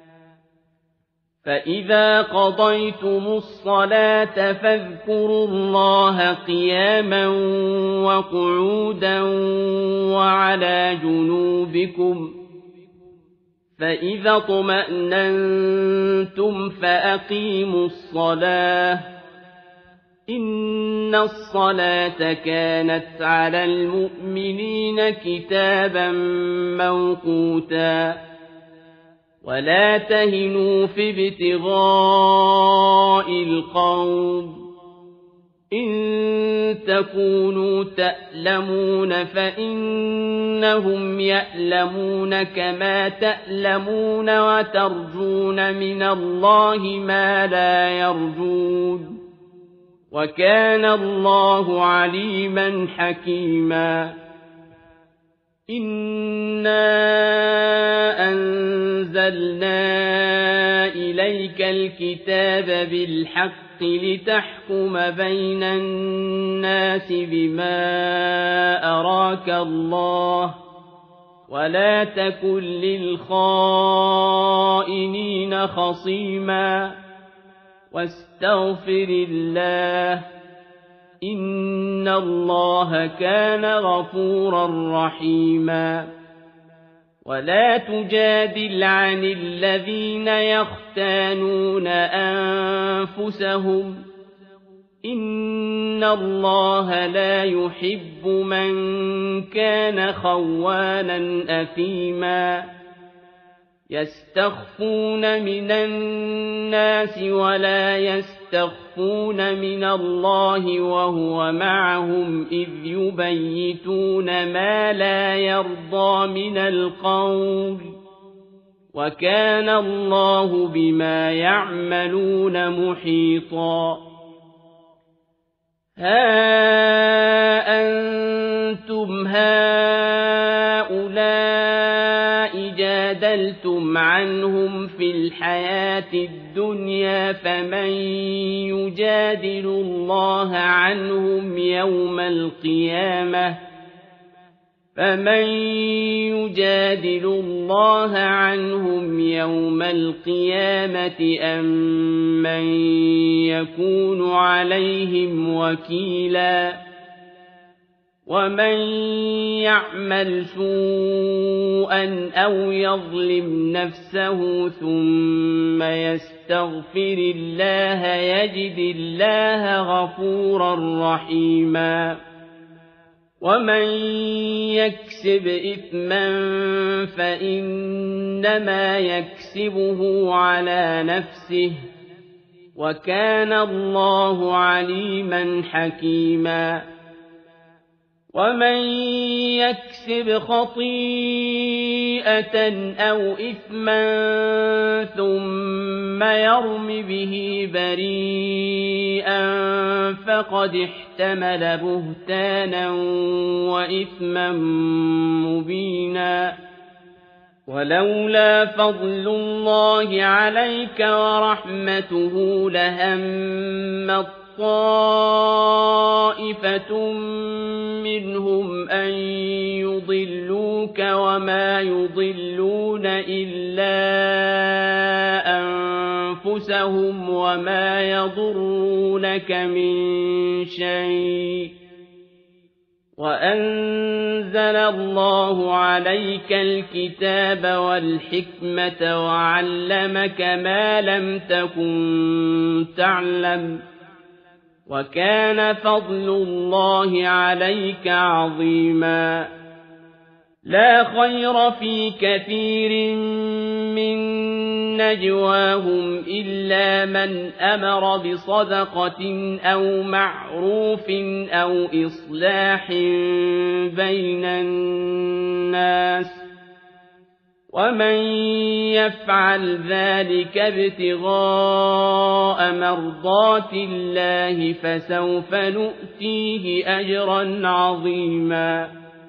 فَإِذَا قَضَيْتُمُ الصَّلَاةَ فاذكروا اللَّهَ قِيَامًا وَقُعُودًا وَعَلَىٰ جُنُوبِكُمْ فَإِذَا اطْمَأْنَنتُمْ فَأَقِيمُوا الصَّلَاةَ إِنَّ الصَّلَاةَ كَانَتْ عَلَى الْمُؤْمِنِينَ كِتَابًا مَّوْقُوتًا وَلَا تَهِنُوا فِي ابْتِغَاءِ الْقَوْمِ إِن تَكُونُوا تَأْلَمُونَ فَإِنَّهُمْ يَأْلَمُونَ كَمَا تَأْلَمُونَ وَتَرْجُونَ مِنَ اللَّهِ مَا لَا يَرْجُونَ وَكَانَ اللَّهُ عَلِيمًا حَكِيمًا إِنَّا أَنزَلْنَا إِلَيْكَ الْكِتَابَ بِالْحَقِّ لِتَحْكُمَ بَيْنَ النَّاسِ بِمَا أَرَاكَ اللَّهُ وَلَا تَكُن لِّلْخَائِنِينَ خَصِيمًا وَاسْتَغْفِرِ اللَّهَ إِنَّ اللَّهَ كَانَ غَفُورًا رَّحِيمًا وَلَا تُجَادِلْ عَنِ الَّذِينَ يَخْتَانُونَ أَنفُسَهُمْ إِنَّ اللَّهَ لَا يُحِبُّ مَن كَانَ خَوَّانًا أَثِيمًا يَسْتَخْفُونَ مِنَ النَّاسِ وَلَا يَسْتَخْفُونَ مِنَ اللَّهِ وَهُوَ مَعَهُمْ إِذْ يُبَيِّتُونَ مَا لَا يَرْضَىٰ مِنَ الْقَوْلِ وَكَانَ اللَّهُ بِمَا يَعْمَلُونَ مُحِيطًا هَا أَنتُمْ هَٰؤُلَاءِ جَادَلْتُمْ عَنْهُمْ فِي الْحَيَاةِ الدُّنْيَا فَمَن يُجَادِلُ اللَّهَ عَنْهُمْ يَوْمَ الْقِيَامَةِ فَمَن يُجَادِلُ اللَّهَ عَنْهُمْ يَوْمَ الْقِيَامَةِ أَم مَّن يَكُونُ عَلَيْهِمْ وَكِيلًا وَمَن يَعْمَلْ سُوءًا أَوْ يَظْلِمْ نَفْسَهُ ثُمَّ يَسْتَغْفِرِ اللَّهَ يَجِدِ اللَّهَ غَفُورًا رَّحِيمًا وَمَن يَكْسِبْ إِثْمًا فَإِنَّمَا يَكْسِبُهُ عَلَىٰ نَفْسِهِ وَكَانَ اللَّهُ عَلِيمًا حَكِيمًا وَمَن يَكْسِبْ خَطِيئَةً أَوْ إِثْمًا ثُمَّ يَرْمِ بِهِ بَرِيئًا فَقَدِ احْتَمَلَ بُهْتَانًا وَإِثْمًا مُّبِينًا وَلَوْلَا فَضْلُ اللَّهِ عَلَيْكَ وَرَحْمَتُهُ لَهَمَّت طَّائِفَةٌ مِّنْهُمْ أَن يُضِلُّوكَ وَمَا يُضِلُّونَ إِلَّا أَنفُسَهُمْ وَمَا يَضُرُّونَكَ مِن شَيْءٍ وَأَنزَلَ اللَّهُ عَلَيْكَ الْكِتَابَ وَالْحِكْمَةَ وَعَلَّمَكَ مَا لَمْ تَكُن تَعْلَمُ وَكَانَ فَضْلُ اللَّهِ عَلَيْكَ عَظِيمًا لَا خَيْرَ فِي كَثِيرٍ مِّن نجواهم إلا من أمر بصدقة أو معروف أو إصلاح بين الناس ومن يفعل ذلك ابتغاء مرضات الله فسوف نؤتيه أجرا عظيما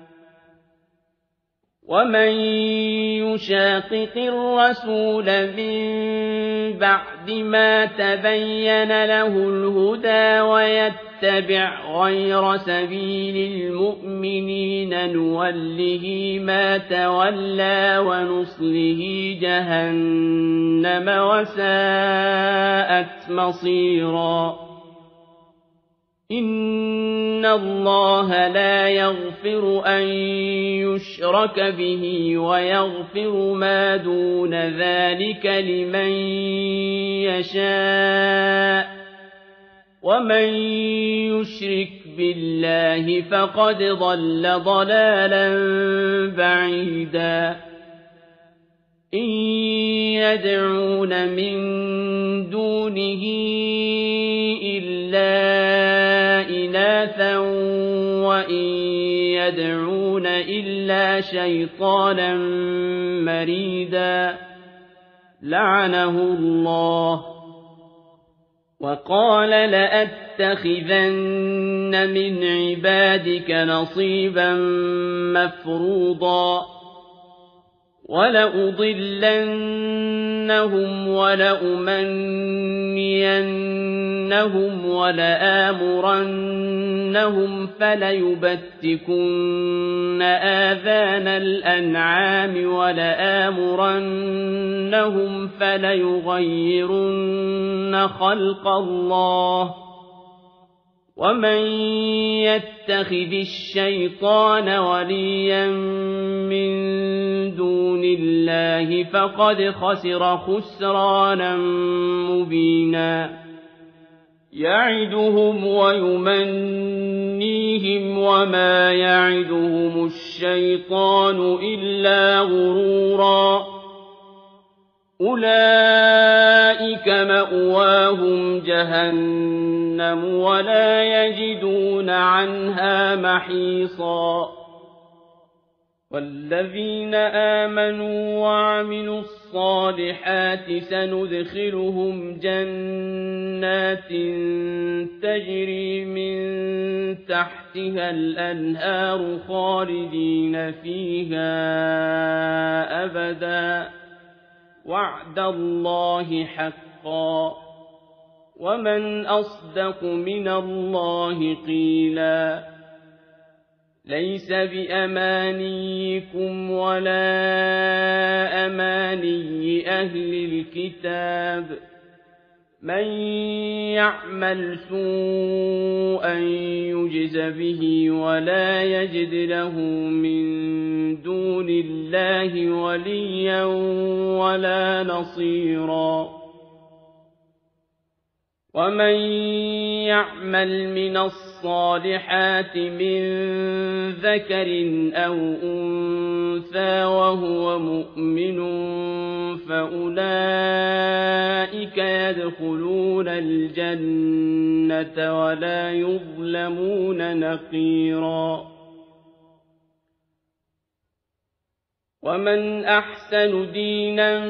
ومن يشاقق الرسول من بعد ما تبين له الهدى ويتبع غير سبيل المؤمنين نوله ما تولى ونصله جهنم وساءت مصيرا إن الله لا يغفر أن يشرك به ويغفر ما دون ذلك لمن يشاء ومن يشرك بالله فقد ضل ضلالا بعيدا إن يدعون من دونه إلا إناثا وإن يدعون إلا شيطانا مريدا لعنه الله وقال لأتخذن من عبادك نصيبا مفروضا ولأضلنهم ولأمنينهم ولآمرنهم فليبتكن آذان الأنعام ولآمرنهم فليغيرن خلق الله ومن يتخذ الشيطان وليا من دون الله فقد خسر خسرانا مبينا يعدهم ويمنيهم وما يعدهم الشيطان إلا غرورا أولئك مأواهم جهنم ولا يجدون عنها محيصا والذين آمنوا وعملوا الصالحات سندخلهم جنات تجري من تحتها الأنهار خالدين فيها أبدا وعد الله حقا ومن أصدق من الله قيلا ليس بأمانيكم ولا أماني أهل الكتاب من يعمل سوءا يجز به ولا يجد له من دون الله وليا ولا نصيرا ومن يعمل من الصالحات من ذكر أو أنثى وهو مؤمن فأولئك يدخلون الجنة ولا يظلمون نقيرا ومن أحسن دينا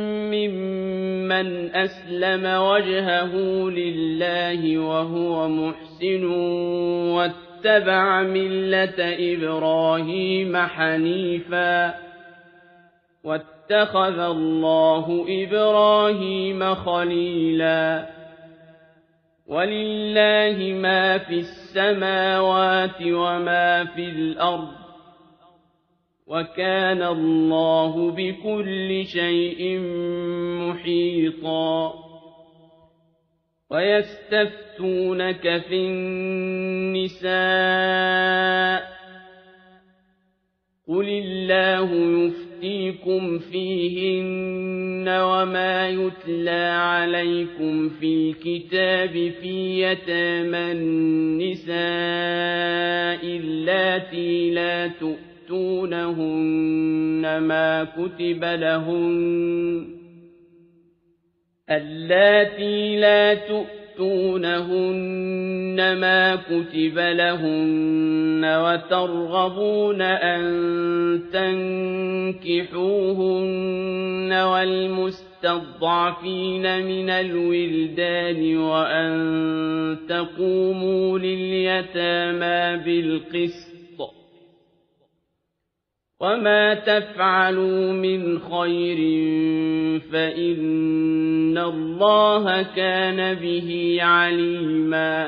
ممن أسلم وجهه لله وهو محسن واتبع ملة إبراهيم حنيفا واتخذ الله إبراهيم خليلا ولله ما في السماوات وما في الأرض وكان الله بكل شيء محيطا ويستفتونك في النساء قل الله يفتيكم فيهن وما يتلى عليكم في الكتاب في يتامى النساء اللاتي لا تؤتونهن ما كتب لهن اللاتي لا تؤتونهن ما كتب لهن وترغبون أن تنكحوهن والمستضعفين من الولدان وأن تقوموا لليتامى بالقسط وما تفعلوا من خير فإن الله كان به عليما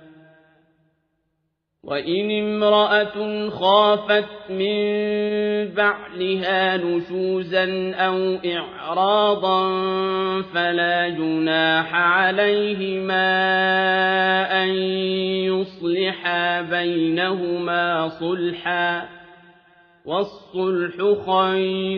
وإن امرأة خافت من بعلها نشوزا أو إعراضا فلا جناح عليهما أن يصلحا بينهما صلحا والصلح خير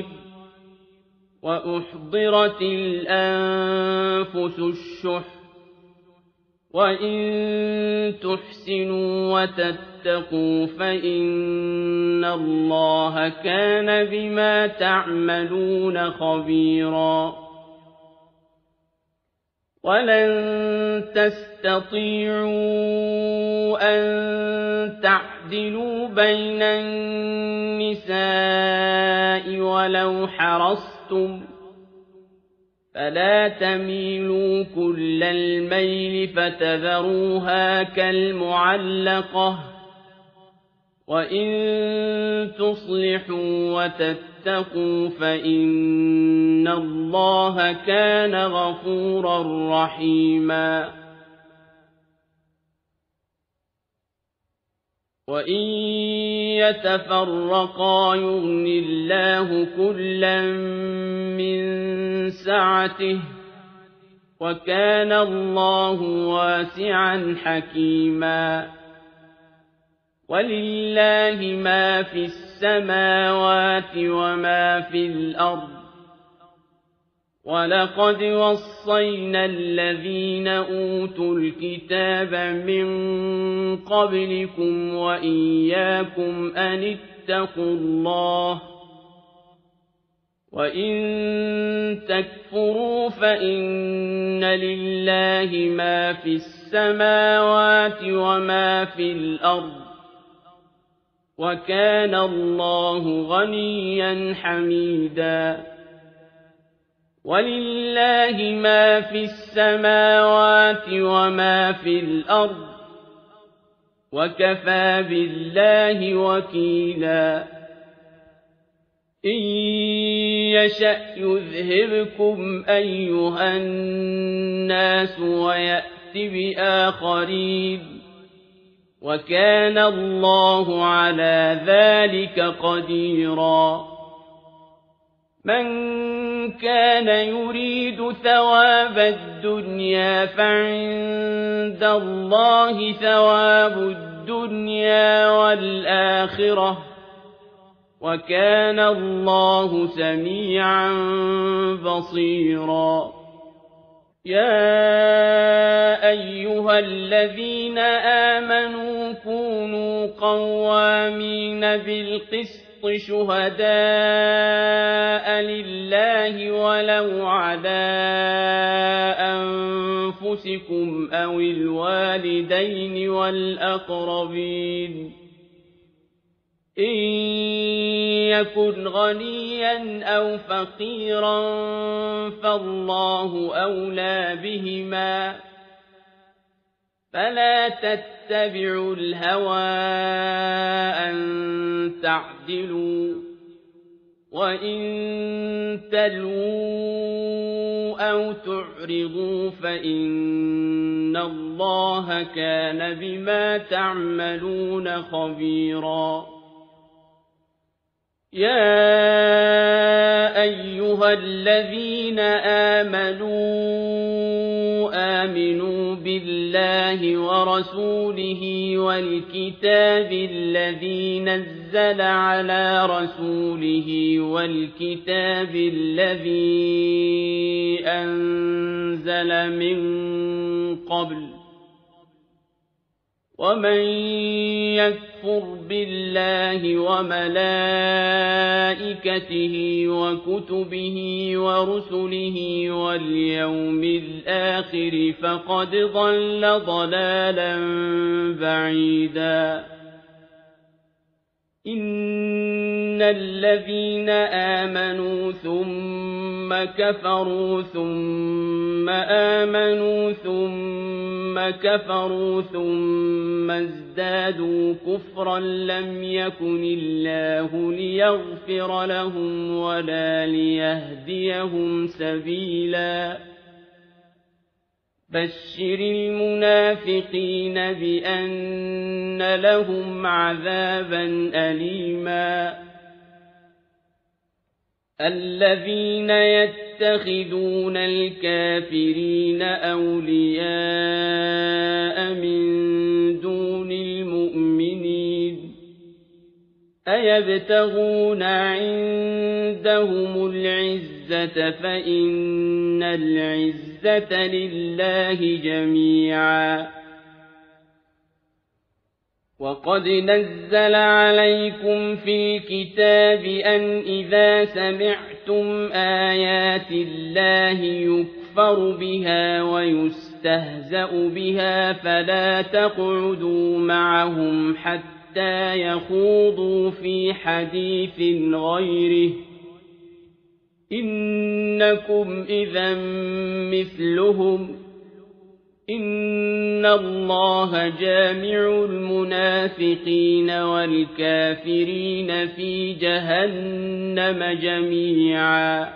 وأحضرت الأنفس الشح وإن تحسنوا وتتقوا فإن الله كان بما تعملون خبيرا ولن تستطيعوا أن تعدلوا بين النساء ولو حرصتم فلا تميلوا كل الميل فتذروها كالمعلقة وإن تصلحوا وتتقوا فإن الله كان غفورا رحيما وإن يتفرقا يغن الله كلا من سعته وكان الله واسعا حكيما ولله ما في السماوات وما في الأرض ولقد وصينا الذين أوتوا الكتاب من قبلكم وإياكم أن اتقوا الله وإن تكفروا فإن لله ما في السماوات وما في الأرض وكان الله غنيا حميدا ولله ما في السماوات وما في الأرض وكفى بالله وكيلا إن يشأ يذهبكم أيها الناس ويأت بآخرين وكان الله على ذلك قديرا من كان يريد ثواب الدنيا فعند الله ثواب الدنيا والآخرة وكان الله سميعا بصيرا يا أيها الذين آمنوا كونوا قوامين بالقسط شهداء لله ولو على أنفسكم أو الوالدين والأقربين إن يكن غنيا أو فقيرا فالله أولى بهما فلا تتبعوا الهوى أن تعدلوا وإن تلووا أو تعرضوا فإن الله كان بما تعملون خبيرا يا أيها الذين آمنوا آمنوا بالله ورسوله والكتاب الذي نزل على رسوله والكتاب الذي أنزل من قبل ومن يكفر يكفر بالله وملائكته وكتبه ورسله واليوم الآخر فقد ضل ضلالا بعيدا إن الذين آمنوا ثم كفروا ثم آمنوا ثم كفروا ثم ازدادوا كفرا لم يكن الله ليغفر لهم ولا ليهديهم سبيلا بشر المنافقين بأن لهم عذابا أليما الذين يتخذون الكافرين أولياء من دون المؤمنين أيبتغون عندهم العزة فإن العزة لله جميعا وقد نزل عليكم في الكتاب أن إذا سمعتم آيات الله يكفر بها ويستهزأ بها فلا تقعدوا معهم حتى يخوضوا في حديث غيره إنكم إذا مثلهم إن الله جامع المنافقين والكافرين في جهنم جميعا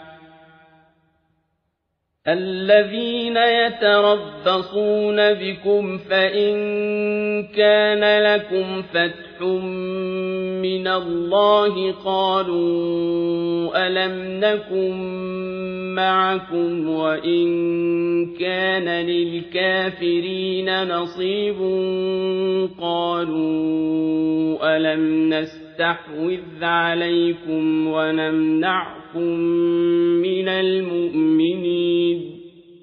الذين يتربصون بكم فإن كان لكم فتح من الله قالوا ألم نكن معكم وإن كان للكافرين نصيب قالوا ألم نستحوذ عليكم ونمنعكم من المؤمنين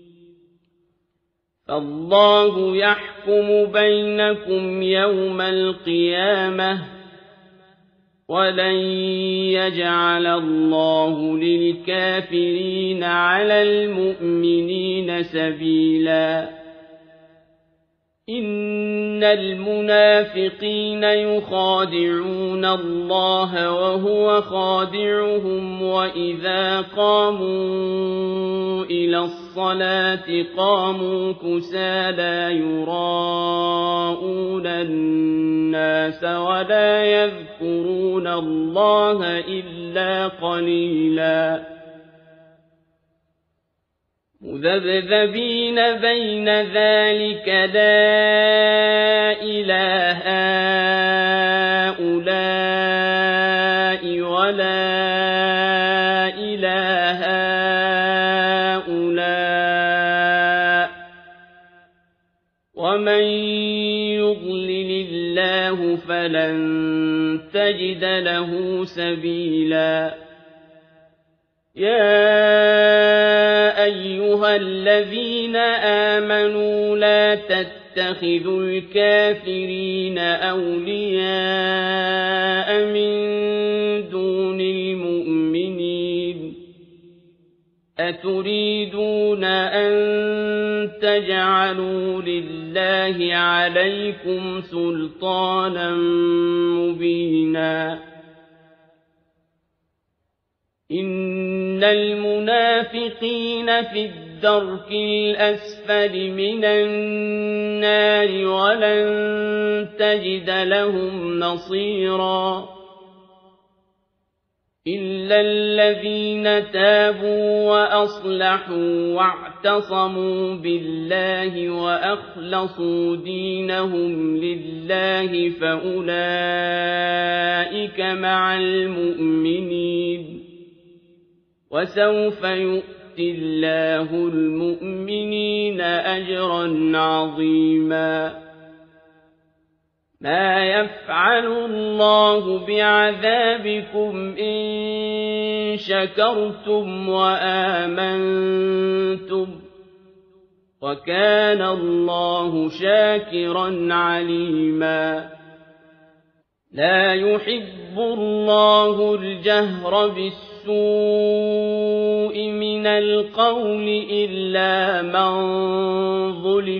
فالله يحكم بينكم يوم القيامة ولن يجعل الله للكافرين على المؤمنين سبيلا إن المنافقين يخادعون الله وهو خادعهم وإذا قاموا إلى الصلاة قاموا كسالى يراءون الناس ولا يذكرون الله إلا قليلا مذبذبين بين ذلك لا إله هؤلاء ولا إله هؤلاء ومن يضلل الله فلن تجد له سبيلا يا أيها الذين آمنوا لا تتخذوا الكافرين أولياء من دون المؤمنين أتريدون أن تجعلوا لله عليكم سلطانا مبينا إن المنافقين في الدرك الأسفل من النار ولن تجد لهم نصيرا إلا الذين تابوا وأصلحوا واعتصموا بالله وأخلصوا دينهم لله فأولئك مع المؤمنين وسوف يؤتي الله المؤمنين أجرا عظيما ما يفعل الله بعذابكم إن شكرتم وآمنتم وكان الله شاكرا عليما لا يحب الله الجهر بالسوء من القول إلا من ظلم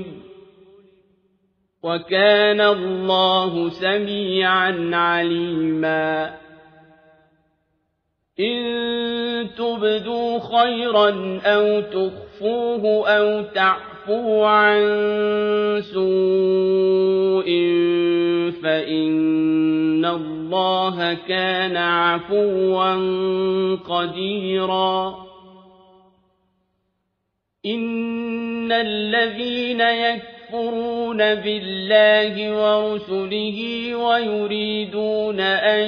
وكان الله سميعا عليما إن تبدوا خيرا أو تخفوه أو تعفوا عن سوء فإن الله كان عفوا قديرا إن الذين يكفرون بالله ورسله ويريدون أن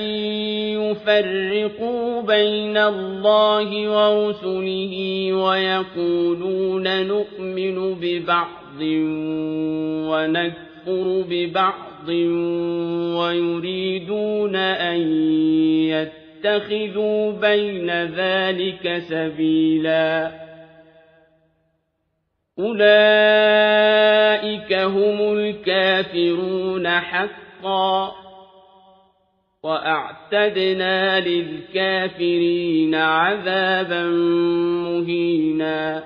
يفرقوا بين الله ورسله ويقولون نؤمن ببعض ونكفر ببعض ويريدون أن يتخذوا بين ذلك سبيلا أولئك هم الكافرون حقا وأعتدنا للكافرين عذابا مهينا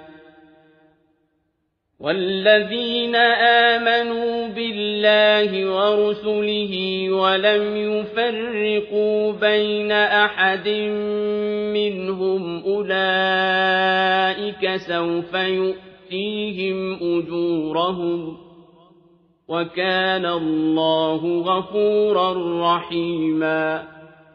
والذين آمنوا بالله ورسله ولم يفرقوا بين أحد منهم أولئك سوف يؤتيهم أجورهم وكان الله غفورا رحيما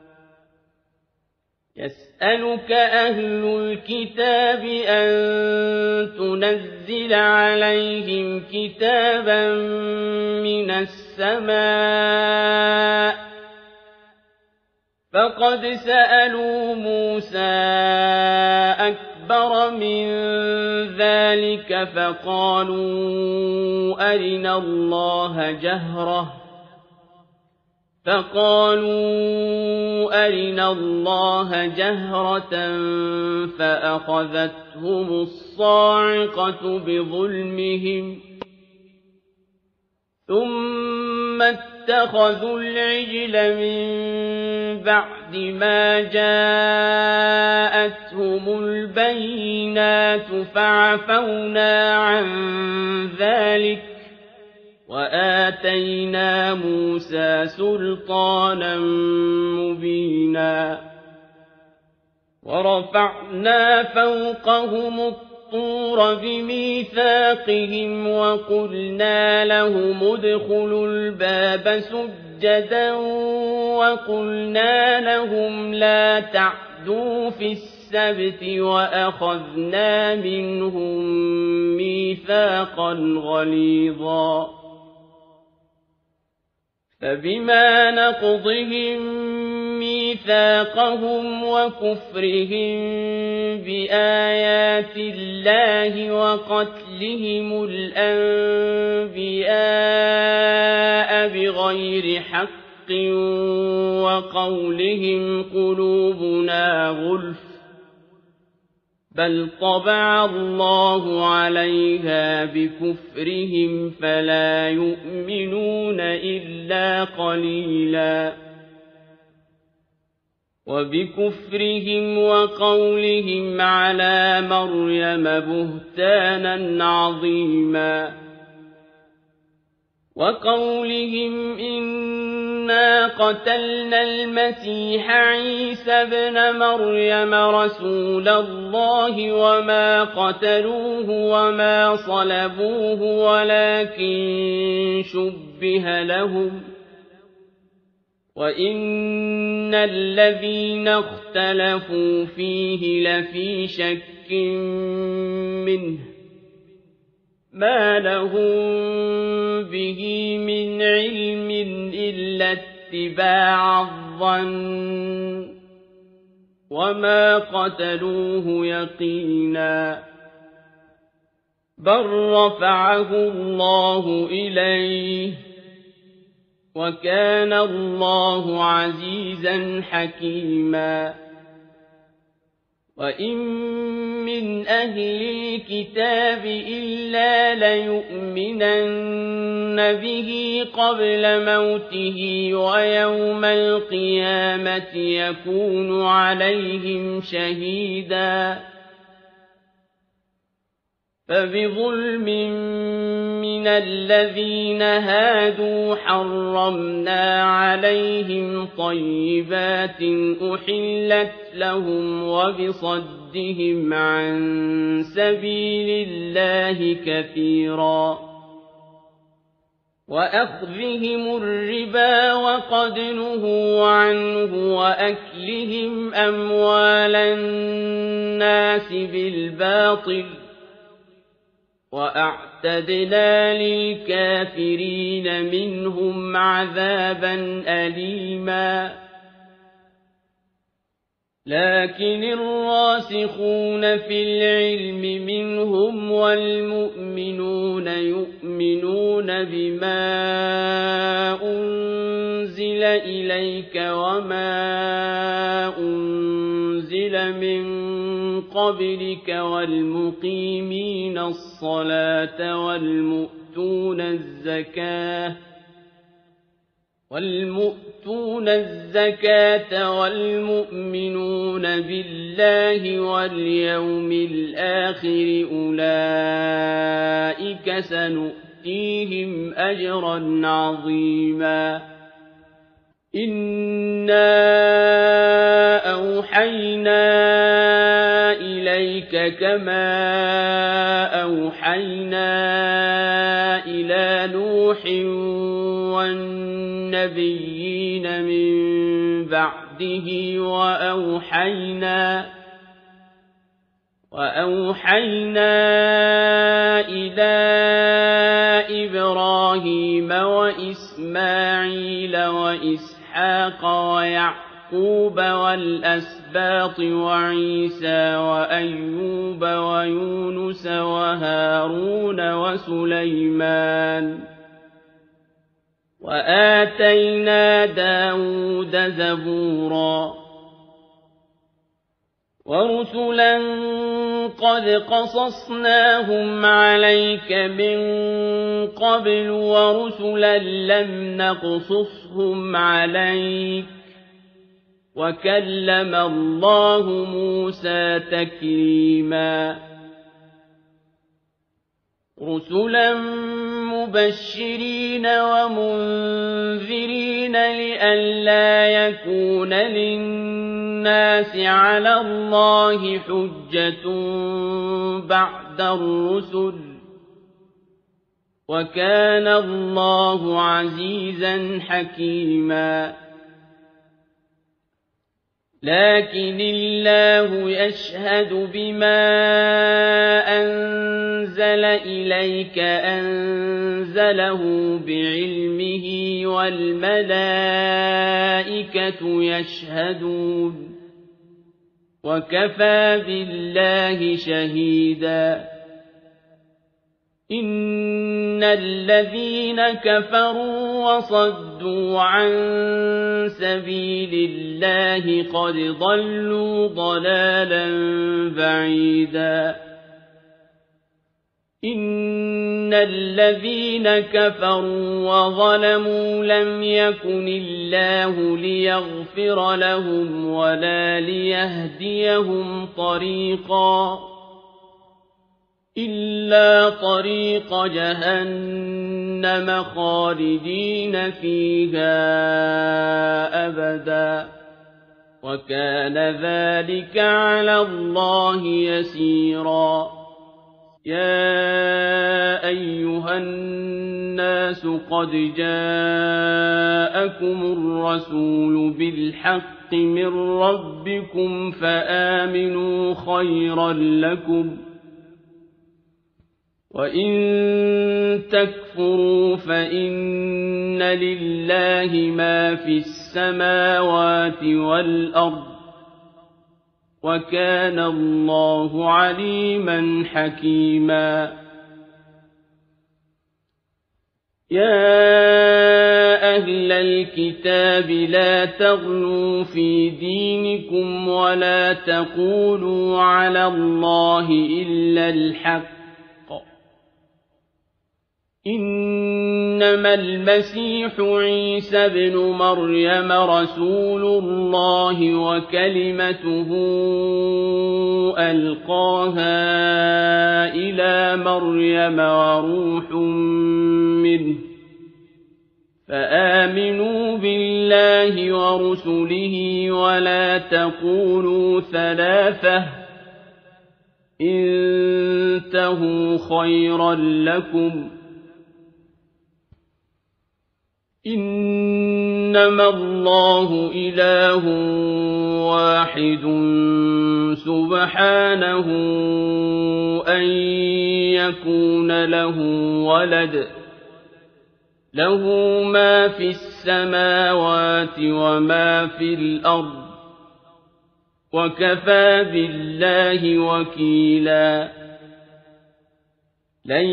يسألك أهل الكتاب أن تنزل عليهم كتابا من السماء فقد سألوا موسى أكبر من ذلك فقالوا أرنا الله جهرة فقالوا أرنا الله جهرة فأخذتهم الصاعقة بظلمهم ثم اتخذوا العجل من بعد ما جاءتهم البينات فعفونا عن ذلك وآتينا موسى سلطانا مبينا ورفعنا فوقهم الطور بميثاقهم وقلنا لهم ادخلوا الباب سجدا وقلنا لهم لا تعدوا في السبت وأخذنا منهم ميثاقا غليظا فبما نقضهم ميثاقهم وكفرهم بآيات الله وقتلهم الأنبياء بغير حق وقولهم قلوبنا غلف بل طبع الله عليها بكفرهم فلا يؤمنون إلا قليلا وبكفرهم وقولهم على مريم بهتانا عظيما وقولهم إنا قتلنا المسيح عيسى ابن مريم رسول الله وما قتلوه وما صلبوه ولكن شبه لهم وإن الذين اختلفوا فيه لفي شك منه ما لهم به من علم إلا اتباع الظن وما قتلوه يقينا بل رفعه الله إليه وكان الله عزيزا حكيما وَإِن مِّنْ أَهْلِ الْكِتَابِ إِلَّا لَيُؤْمِنَنَّ بِهِ قَبْلَ مَوْتِهِ وَيَوْمَ الْقِيَامَةِ يَكُونُ عَلَيْهِمْ شَهِيدًا فَبِظُلْمٍ مِّنَ الَّذِينَ هَادُوا حَرَّمْنَا عَلَيْهِمْ طَيِّبَاتٍ أُحِلَّتْ لَهُمْ وَبِصَدِّهِمْ عَن سَبِيلِ اللَّهِ كَثِيرًا وَأَخْذِهِمُ الرِّبَا وَقَدْ نُهُوا عَنْهُ وَأَكْلِهِمْ أَمْوَالَ النَّاسِ بِالْبَاطِلِ وَأَعْتَدْنَا لِلْكَافِرِينَ مِنْهُمْ عَذَابًا أَلِيمًا لكن الراسخون في العلم منهم والمؤمنون يؤمنون بما أنزل إليك وما أنزل من قبلك والمقيمين الصلاة والمؤتون الزكاة والمؤتون الزكاة والمؤمنون بالله واليوم الآخر أولئك سنؤتيهم أجرا عظيما إنا أوحينا إليك كما أوحينا إلى نوح والنبيين من بعده وأوحينا وأوحينا إلى إبراهيم وإسماعيل وإسحاق ويعقوب والأسباط وعيسى وأيوب ويونس وهارون وسليمان وآتينا داود زبورا ورسلا قد قصصناهم عليك من قبل ورسلا لم نقصصهم عليك وكلم الله موسى تكليما رسلا مبشرين ومنذرين لئلا يكون للناس على الله حجة بعد الرسل وكان الله عزيزا حكيما لكن الله يشهد بما أنزل إليك أنزله بعلمه والملائكة يشهدون وكفى بالله شهيدا إن الذين كفروا وصدوا عن سبيل الله قد ضلوا ضلالا بعيدا إن الذين كفروا وظلموا لم يكن الله ليغفر لهم ولا ليهديهم طريقا إلا طريق جهنم خالدين فيها أبدا وكان ذلك على الله يسيرا يا أيها الناس قد جاءكم الرسول بالحق من ربكم فآمنوا خيرا لكم وإن تكفروا فإن لله ما في السماوات والأرض وكان الله عليما حكيما يا أهل أهل الكتاب لا تغلوا في دينكم ولا تقولوا على الله إلا الحق إنما المسيح عيسى بن مريم رسول الله وكلمته ألقاها إلى مريم وروح منه فآمنوا بالله ورسله ولا تقولوا ثلاثة انتهوا خيرا لكم إنما الله إله واحد سبحانه أن يكون له ولد له ما في السماوات وما في الأرض وكفى بالله وكيلا لن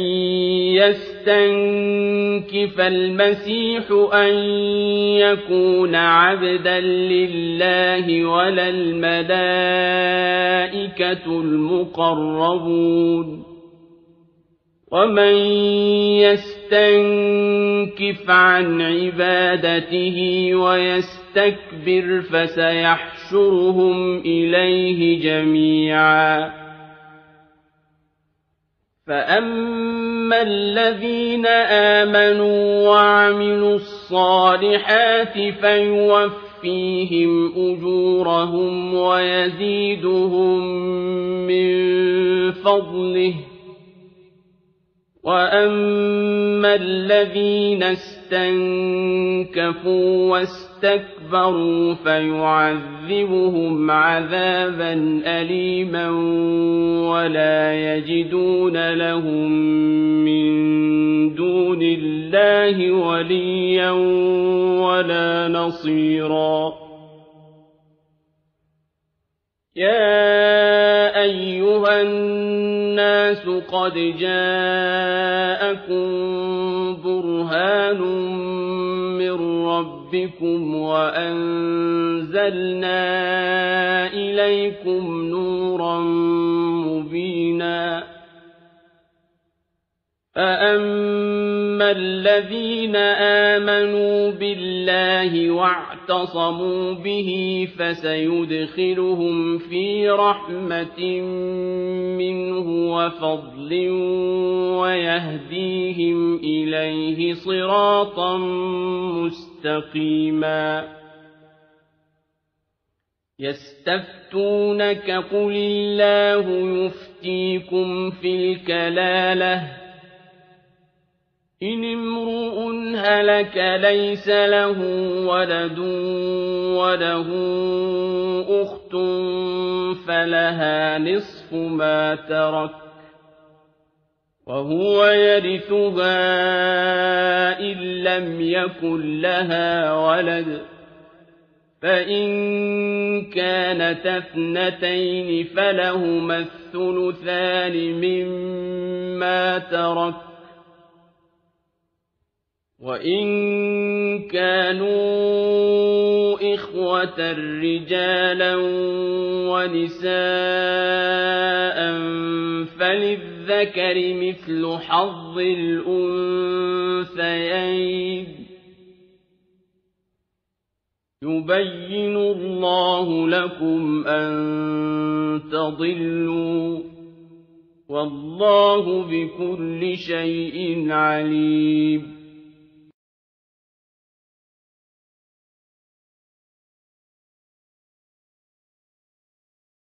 يستنكف المسيح أن يكون عبدا لله ولا الملائكة المقربون ومن يستنكف عن عبادته ويستكبر فسيحشرهم إليه جميعا فأما الذين آمنوا وعملوا الصالحات فيوفيهم أجورهم ويزيدهم من فضله وأما الذين استنكفوا واستكبروا فيعذبهم عذابا أليما ولا يجدون لهم من دون الله وليا ولا نصيرا يا أيها الناس قد جاءكم برهان من ربكم وأنزلنا إليكم نورا مبينا فأما الذين آمنوا بالله واعتصموا به فسيدخلهم في رحمة منه وفضل ويهديهم إليه صراطا مستقيما يستفتونك قل الله يفتيكم في الكلالة إن امرؤ هلك ليس له ولد وله أخت فلها نصف ما ترك وهو يرثها إن لم يكن لها ولد فإن كانت اثنتين فلهما الثلثان مما ترك وإن كانوا إخوة رجالا ونساء فللذكر مثل حظ الأنثيين يبين الله لكم أن تضلوا والله بكل شيء عليم